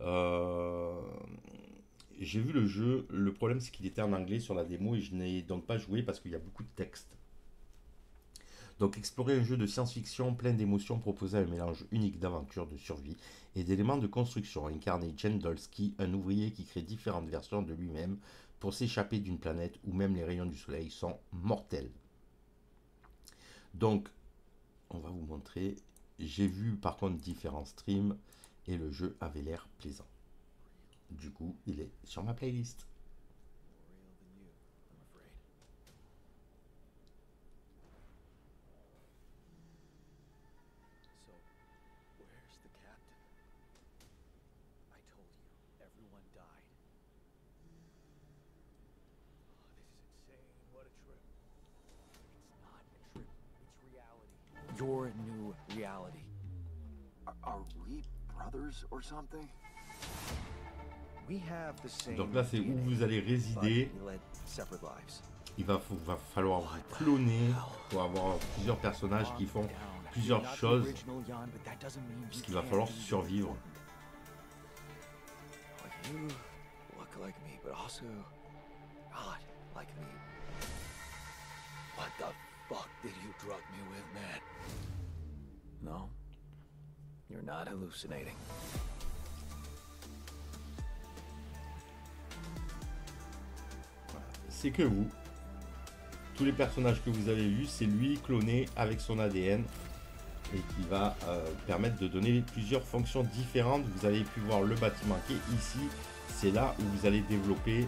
J'ai vu le jeu. Le problème, c'est qu'il était en anglais sur la démo et je n'ai donc pas joué parce qu'il y a beaucoup de texte. Donc explorer un jeu de science-fiction plein d'émotions proposait un mélange unique d'aventure, de survie et d'éléments de construction. Incarner Jendolski, un ouvrier qui crée différentes versions de lui-même pour s'échapper d'une planète où même les rayons du soleil sont mortels. Donc, on va vous montrer. J'ai vu par contre différents streams et le jeu avait l'air plaisant. Du coup, il est sur ma playlist. So, where's the captain? I told you, everyone died. Oh, this is insane. What a trip. It's not a trip, it's reality. Your new reality. Are we brothers or something? We have the same Donc là, c'est où DNA, vous allez but résider. we led separate lives. Il va falloir vous cloner pour avoir plusieurs personnages qui font plusieurs choses, puisqu'il va falloir survivre. Like you look like me, but also not like me. What the fuck did you drug me with, man? No, you're not hallucinating. c'est que vous. Tous les personnages que vous avez vus, c'est lui cloné avec son ADN et qui va permettre de donner plusieurs fonctions différentes. Vous avez pu voir le bâtiment qui est ici. C'est là où vous allez développer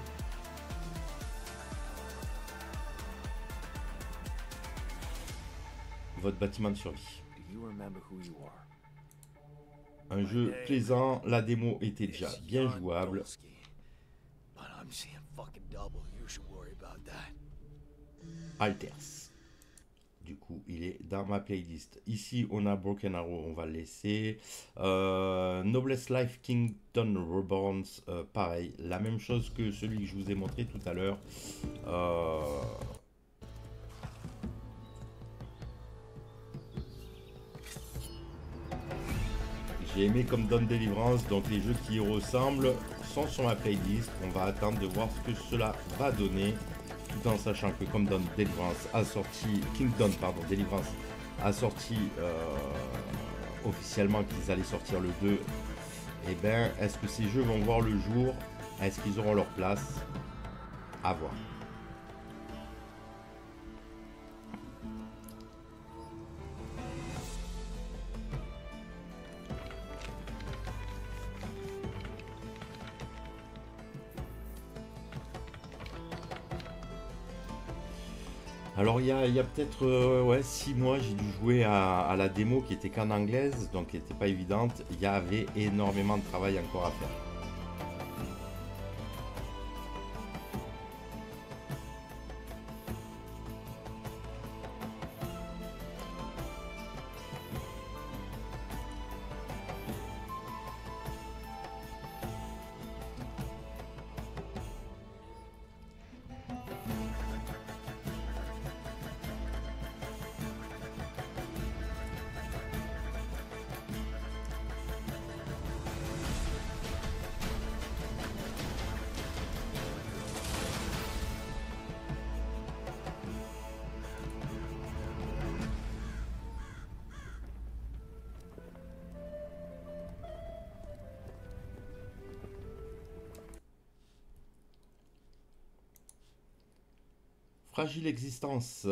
votre bâtiment de survie. Do you remember who you are? Un jeu plaisant, la démo était déjà It's bien Jan jouable. Dolsky. But I'm seeing fucking double. You should worry about that. Alters. Du coup, il est dans ma playlist. Ici, on a Broken Arrow, on va le laisser. Noblesse Life Kingdom Reborn, pareil, la même chose que celui que je vous ai montré tout à l'heure. J'ai aimé comme Dawn Deliverance, donc les jeux qui y ressemblent sont sur ma playlist. On va attendre de voir ce que cela va donner, tout en sachant que comme Dawn Deliverance a sorti, Kingdom pardon, Deliverance a sorti officiellement qu'ils allaient sortir le 2, et ben est-ce que ces jeux vont voir le jour? Est-ce qu'ils auront leur place? À voir. Alors il y a peut-être ouais, 6 mois, j'ai dû jouer à la démo qui était qu'en anglaise, donc qui n'était pas évidente. Il y avait énormément de travail encore à faire. Fragile existence.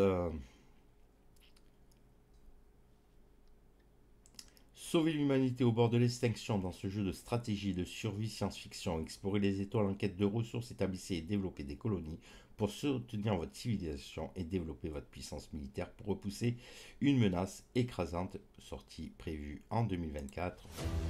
Sauver l'humanité au bord de l'extinction dans ce jeu de stratégie de survie science-fiction. Explorer les étoiles en quête de ressources, établissez et développer des colonies pour soutenir votre civilisation et développer votre puissance militaire pour repousser une menace écrasante. Sortie prévue en 2024.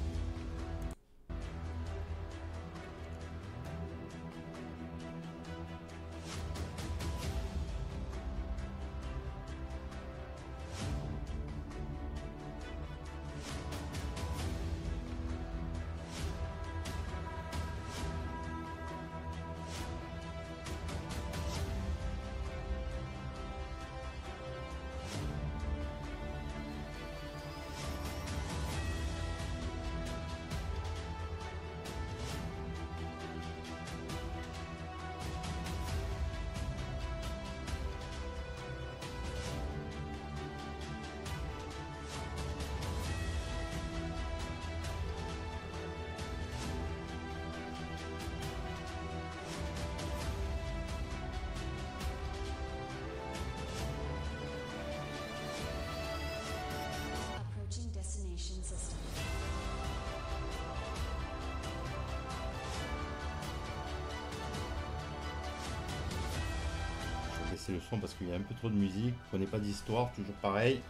Approaching destination system. Je vais baisser le son parce qu'il y a un peu trop de musique. Je connais pas d'histoire, toujours pareil.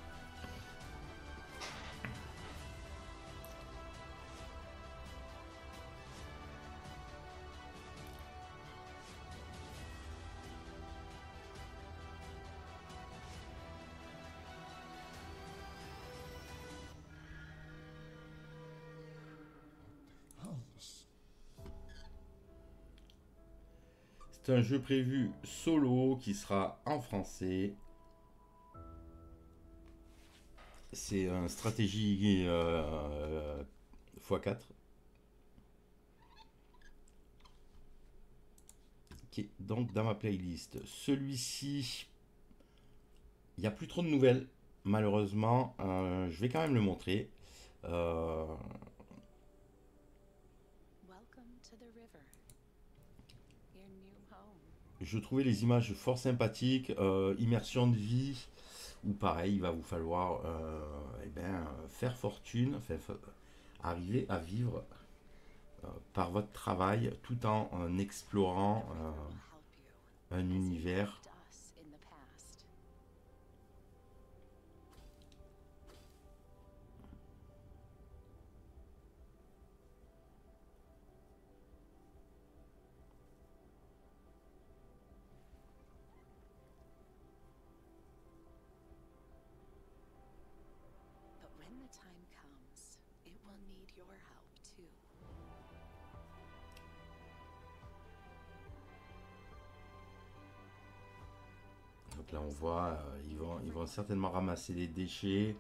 C'est un jeu prévu solo qui sera en français. C'est un stratégie x4 qui est donc dans ma playlist. Celui-ci, il n'y a plus trop de nouvelles, malheureusement. Je vais quand même le montrer. Welcome to the river. Your new home. je trouvais les images fort sympathiques, immersion de vie, où pareil, il va vous falloir eh ben, faire fortune, enfin, arriver à vivre par votre travail tout en explorant un univers. But when the time comes, it will need your help too. Donc là on voit, ils vont certainement ramasser les déchets.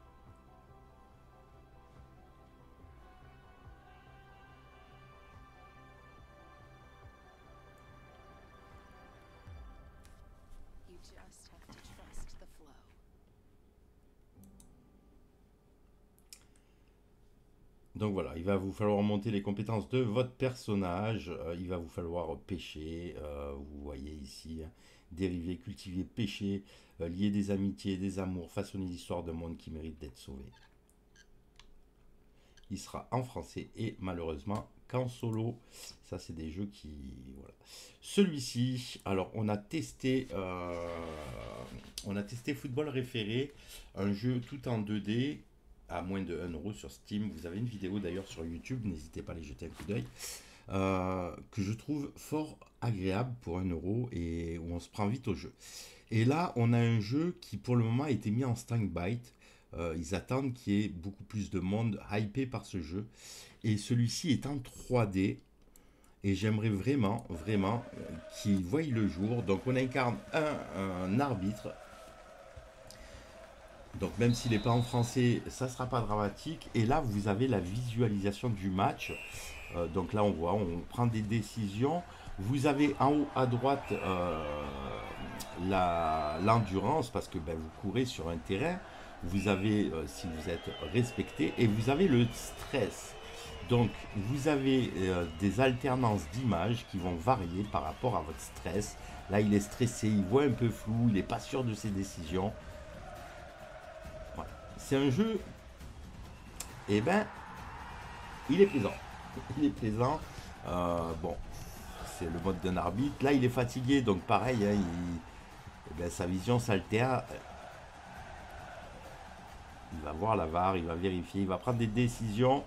You just have to trust the flow. Donc voilà, il va vous falloir monter les compétences de votre personnage. Il va vous falloir pêcher. Vous voyez ici, hein, dériver, cultiver, pêcher, lier des amitiés, des amours, façonner l'histoire d'un monde qui mérite d'être sauvé. Il sera en français et malheureusement qu'en solo. Ça, c'est des jeux qui... Voilà. Celui-ci, alors on a testé Football Référé, un jeu tout en 2D à moins de 1 euro sur Steam. Vous avez une vidéo d'ailleurs sur YouTube, n'hésitez pas à aller jeter un coup d'œil. Que je trouve fort agréable pour 1 euro et où on se prend vite au jeu. Et là, on a un jeu qui pour le moment a été mis en stand-by. Ils attendent qu'il y ait beaucoup plus de monde hypé par ce jeu. Et celui-ci est en 3D. Et j'aimerais vraiment qu'il voie le jour. Donc on incarne un arbitre. Donc même s'il n'est pas en français, ça ne sera pas dramatique. Et là, vous avez la visualisation du match. Donc là, on voit, on prend des décisions. Vous avez en haut à droite l'endurance, parce que ben, vous courez sur un terrain. Vous avez, si vous êtes respecté, et vous avez le stress. Donc, vous avez des alternances d'images qui vont varier par rapport à votre stress. Là, il est stressé, il voit un peu flou, il n'est pas sûr de ses décisions. Voilà. C'est un jeu, eh ben, il est plaisant. Il est plaisant. Bon, c'est le mode d'un arbitre. Là, il est fatigué, donc pareil, hein, eh ben, sa vision s'altère. Il va voir la VAR, il va vérifier, il va prendre des décisions.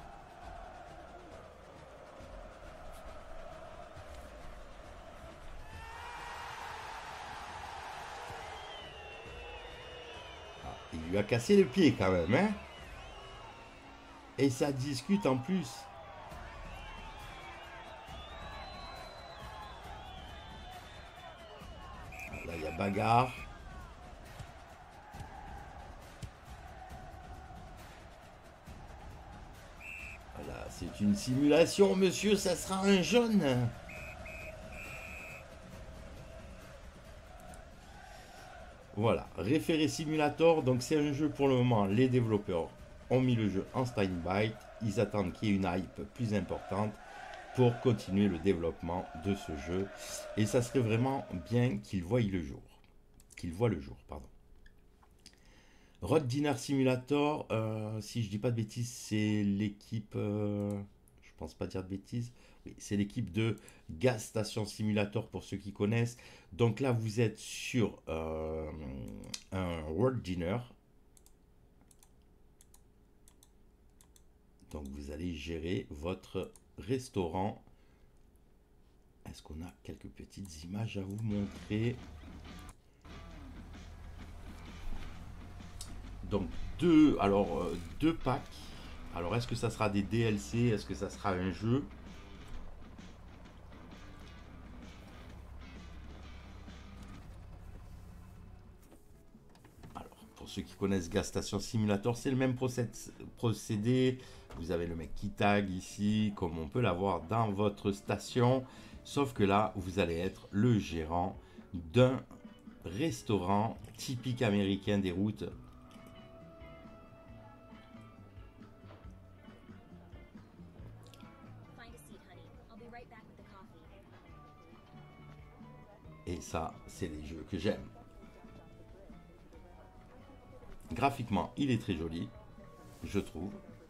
Ah, il lui a cassé le pied quand même, hein. Et ça discute en plus. Là, il y a bagarre. Voilà, c'est une simulation, monsieur, ça sera un jaune. Voilà, Référé Simulator, donc c'est un jeu pour le moment, les développeurs ont mis le jeu en stand-by, ils attendent qu'il y ait une hype plus importante pour continuer le développement de ce jeu, et ça serait vraiment bien qu'il voie le jour, pardon. Road Dinner Simulator, si je dis pas de bêtises, c'est l'équipe, je pense pas dire de bêtises, oui, c'est l'équipe de Gas Station Simulator pour ceux qui connaissent. Donc là, vous êtes sur un World Dinner. Donc vous allez gérer votre restaurant. Est-ce qu'on a quelques petites images à vous montrer? Donc deux packs. Alors est-ce que ça sera des DLC? Est-ce que ça sera un jeu? Pour ceux qui connaissent Gas Station Simulator, c'est le même procédé. Vous avez le mec qui tag ici, comme on peut l'avoir dans votre station. Sauf que là, vous allez être le gérant d'un restaurant typique américain des routes. Et ça, c'est les jeux que j'aime. Graphiquement, il est très joli, je trouve.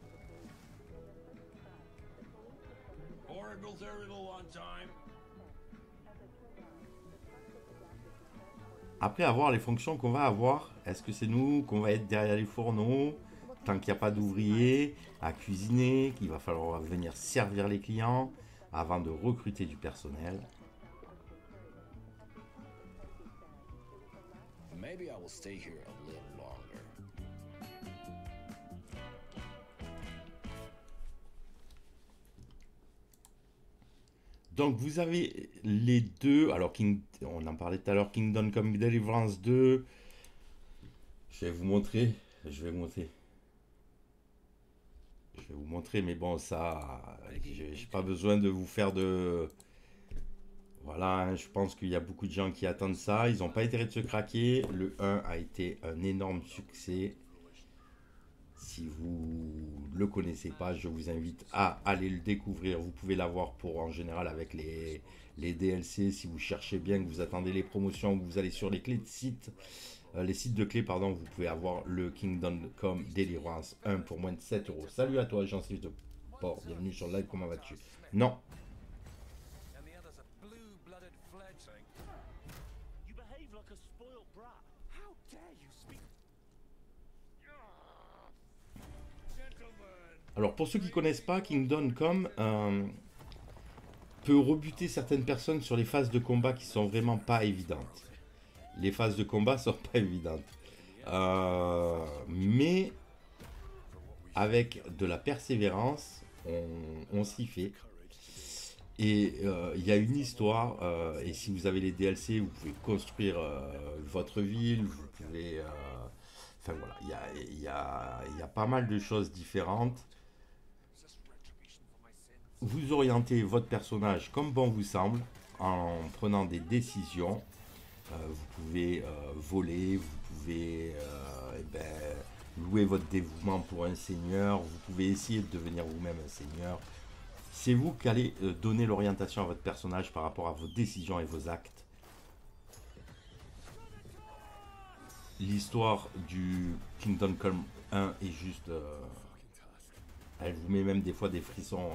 Après avoir les fonctions qu'on va avoir, est-ce que c'est nous qu'on va être derrière les fourneaux, tant qu'il n'y a pas d'ouvriers, à cuisiner, qu'il va falloir venir servir les clients avant de recruter du personnel. Maybe I will stay here a little longer. Donc vous avez les deux, alors on en parlait tout à l'heure, Kingdom Come Deliverance 2. Je vais vous montrer, mais bon, ça, j'ai pas besoin de vous faire de... Voilà, hein, je pense qu'il y a beaucoup de gens qui attendent ça, ils n'ont pas intérêt de se craquer. Le 1 a été un énorme succès. Si vous ne le connaissez pas, je vous invite à aller le découvrir. Vous pouvez l'avoir pour en général avec les DLC. Si vous cherchez bien, que vous attendez les promotions, que vous allez sur les clés de sites, les sites de clés, pardon, vous pouvez avoir le Kingdom Come Deliverance 1 pour moins de 7 €. Salut à toi, Jean-Sylve de Port. Bienvenue sur le live, comment vas-tu? Non. Alors pour ceux qui ne connaissent pas, Kingdom Come peut rebuter certaines personnes sur les phases de combat qui sont vraiment pas évidentes. Les phases de combat sont pas évidentes. Mais avec de la persévérance, on s'y fait. Et il y a une histoire, et si vous avez les DLC, vous pouvez construire votre ville, vous pouvez... enfin voilà, il y a pas mal de choses différentes. Vous orientez votre personnage comme bon vous semble, en prenant des décisions. Vous pouvez voler, vous pouvez louer votre dévouement pour un seigneur, vous pouvez essayer de devenir vous-même un seigneur. C'est vous qui allez donner l'orientation à votre personnage par rapport à vos décisions et vos actes. L'histoire du Kingdom Come 1 est juste... elle vous met même des fois des frissons.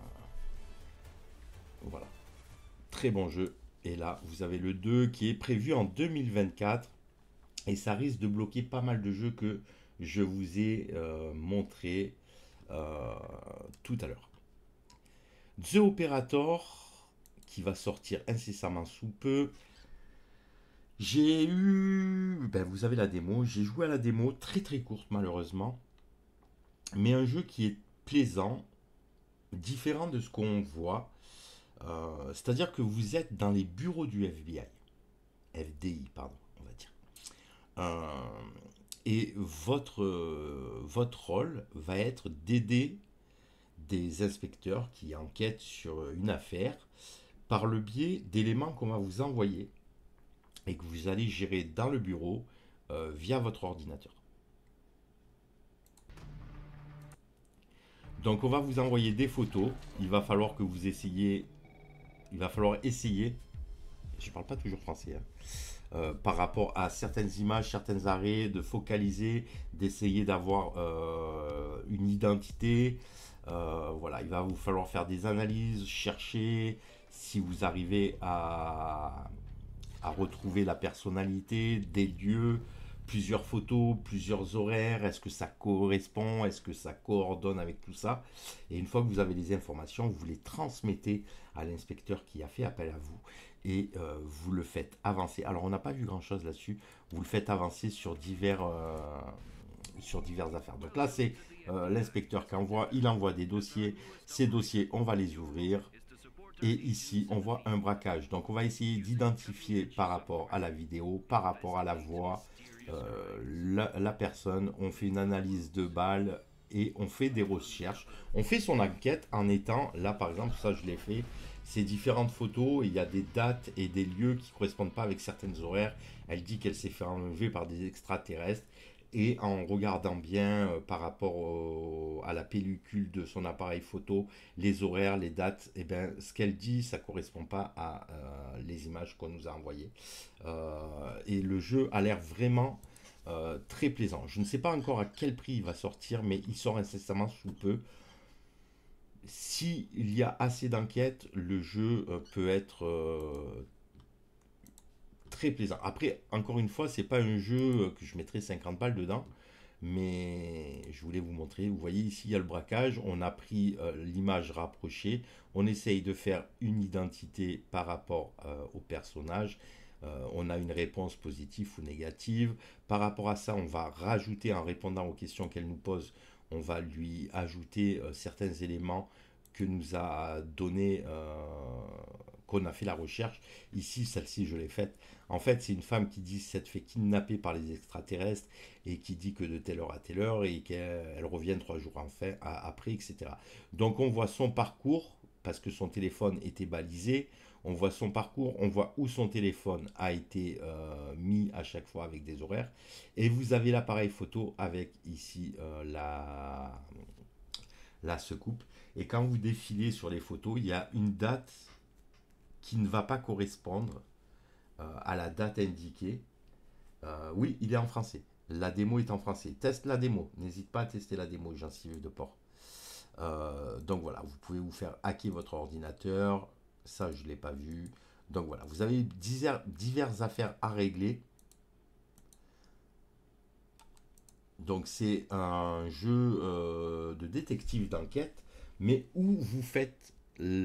Voilà. Très bon jeu. Et là, vous avez le 2 qui est prévu en 2024. Et ça risque de bloquer pas mal de jeux que je vous ai montré tout à l'heure. The Operator, qui va sortir incessamment sous peu. J'ai eu... vous avez la démo. J'ai joué à la démo, très très courte malheureusement. Mais un jeu qui est plaisant, différent de ce qu'on voit. C'est-à-dire que vous êtes dans les bureaux du FBI. FDI, pardon, on va dire. Et votre rôle va être d'aider des inspecteurs qui enquêtent sur une affaire par le biais d'éléments qu'on va vous envoyer et que vous allez gérer dans le bureau via votre ordinateur. Donc on va vous envoyer des photos, il va falloir que vous essayiez, je parle pas toujours français, hein, par rapport à certaines images, certains arrêts, de focaliser, d'essayer d'avoir une identité. Voilà, il va vous falloir faire des analyses, chercher si vous arrivez à retrouver la personnalité, des lieux, plusieurs photos, plusieurs horaires, est-ce que ça correspond, est-ce que ça coordonne avec tout ça. Et une fois que vous avez les informations, vous les transmettez à l'inspecteur qui a fait appel à vous et vous le faites avancer. Alors on n'a pas vu grand chose là-dessus, vous le faites avancer sur diverses affaires. Donc là c'est l'inspecteur qui envoie, il envoie des dossiers, ces dossiers on va les ouvrir. Et ici, on voit un braquage. Donc, on va essayer d'identifier par rapport à la vidéo, par rapport à la voix, la personne. On fait une analyse de balles et on fait des recherches. On fait son enquête en étant, là par exemple, ça je l'ai fait, ces différentes photos. Il y a des dates et des lieux qui ne correspondent pas avec certaines horaires. Elle dit qu'elle s'est fait enlever par des extraterrestres. Et en regardant bien par rapport à la pellicule de son appareil photo, les horaires, les dates, et ben, ce qu'elle dit, ça correspond pas à les images qu'on nous a envoyées. Et le jeu a l'air vraiment très plaisant. Je ne sais pas encore à quel prix il va sortir, mais il sort incessamment sous peu. S'il y a assez d'enquêtes, le jeu peut être très plaisant. Après, encore une fois, c'est pas un jeu que je mettrais 50 balles dedans, mais je voulais vous montrer. Vous voyez ici, il y a le braquage. On a pris l'image rapprochée. On essaye de faire une identité par rapport au personnage. On a une réponse positive ou négative. Par rapport à ça, on va rajouter en répondant aux questions qu'elle nous pose, on va lui ajouter certains éléments que nous a donné, qu'on a fait la recherche. Ici, celle-ci, je l'ai faite. En fait, c'est une femme qui dit s'être fait kidnapper par les extraterrestres et qui dit que de telle heure à telle heure et qu'elle revient 3 jours après, etc. Donc, on voit son parcours parce que son téléphone était balisé. On voit son parcours, on voit où son téléphone a été mis à chaque fois avec des horaires. Et vous avez l'appareil photo avec ici la secoupe. Et quand vous défilez sur les photos, il y a une date qui ne va pas correspondre à la date indiquée. Oui, il est en français. La démo est en français. Teste la démo. N'hésite pas à tester la démo, Jean-Sylvain Deport. Donc voilà, vous pouvez vous faire hacker votre ordinateur. Ça, je ne l'ai pas vu. Donc voilà, vous avez diverses affaires à régler. Donc c'est un jeu de détective d'enquête, mais où vous faites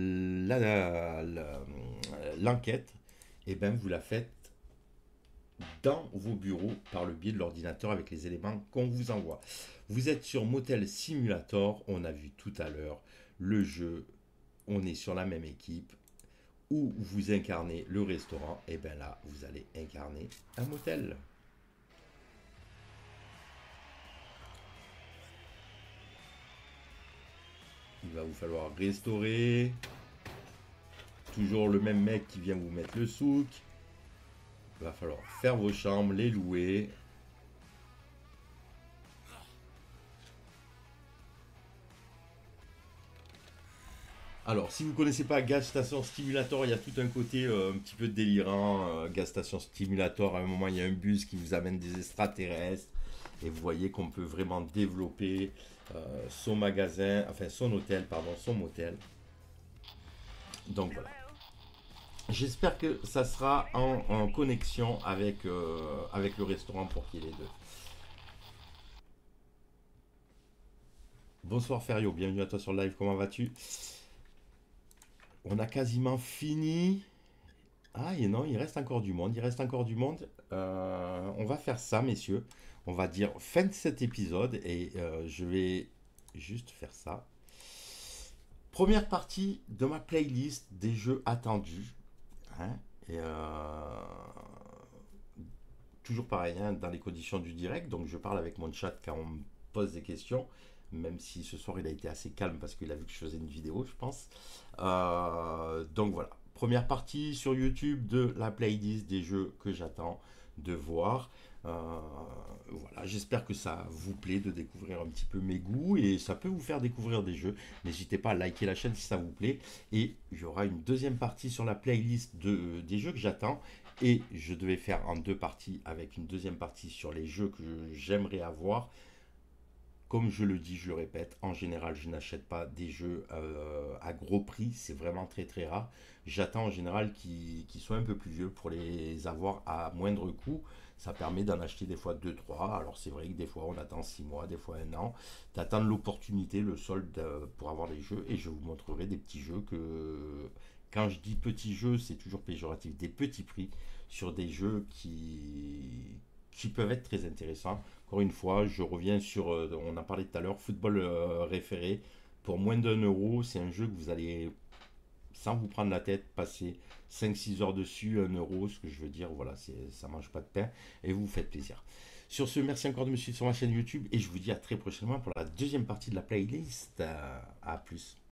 l'enquête, et bien vous la faites dans vos bureaux par le biais de l'ordinateur avec les éléments qu'on vous envoie. Vous êtes sur Motel Simulator, on a vu tout à l'heure le jeu, on est sur la même équipe, où vous incarnez le restaurant, et bien là vous allez incarner un motel. Il va vous falloir restaurer. Toujours le même mec qui vient vous mettre le souk. Il va falloir faire vos chambres, les louer. Alors, si vous ne connaissez pas Gas Station Stimulator, il y a tout un côté un petit peu délirant. Gas Station Stimulator, à un moment, il y a un bus qui vous amène des extraterrestres. Et vous voyez qu'on peut vraiment développer son magasin, enfin son hôtel, pardon, son motel. Donc voilà. J'espère que ça sera en connexion avec le restaurant pour qu'il y ait les deux. Bonsoir Ferio, bienvenue à toi sur le live, comment vas-tu? On a quasiment fini. Ah et non, il reste encore du monde, on va faire ça messieurs. On va dire fin de cet épisode et je vais juste faire ça. Première partie de ma playlist des jeux attendus. Hein, et toujours pareil, hein, dans les conditions du direct. Donc je parle avec mon chat quand on me pose des questions. Même si ce soir il a été assez calme parce qu'il a vu que je faisais une vidéo, je pense. Donc voilà. Première partie sur YouTube de la playlist des jeux que j'attends de voir. Voilà, j'espère que ça vous plaît de découvrir un petit peu mes goûts et ça peut vous faire découvrir des jeux. N'hésitez pas à liker la chaîne si ça vous plaît. Et il y aura une deuxième partie sur la playlist des jeux que j'attends. Et je devais faire en 2 parties avec une deuxième partie sur les jeux que j'aimerais avoir. Comme je le dis, je le répète, en général, je n'achète pas des jeux à gros prix. C'est vraiment très très rare. J'attends en général qu'ils soient un peu plus vieux pour les avoir à moindre coût. Ça permet d'en acheter des fois 2-3. Alors c'est vrai que des fois on attend 6 mois, des fois 1 an. D'attendre l'opportunité, le solde pour avoir des jeux. Et je vous montrerai des petits jeux que... Quand je dis petits jeux, c'est toujours péjoratif. Des petits prix sur des jeux qui peuvent être très intéressants. Encore une fois, je reviens sur, on a parlé tout à l'heure, football référé. Pour moins d'1 euro, c'est un jeu que vous allez, sans vous prendre la tête, passer 5-6 heures dessus, 1 euro, ce que je veux dire, voilà, ça mange pas de pain, et vous vous faites plaisir. Sur ce, merci encore de me suivre sur ma chaîne YouTube, et je vous dis à très prochainement pour la deuxième partie de la playlist. À plus.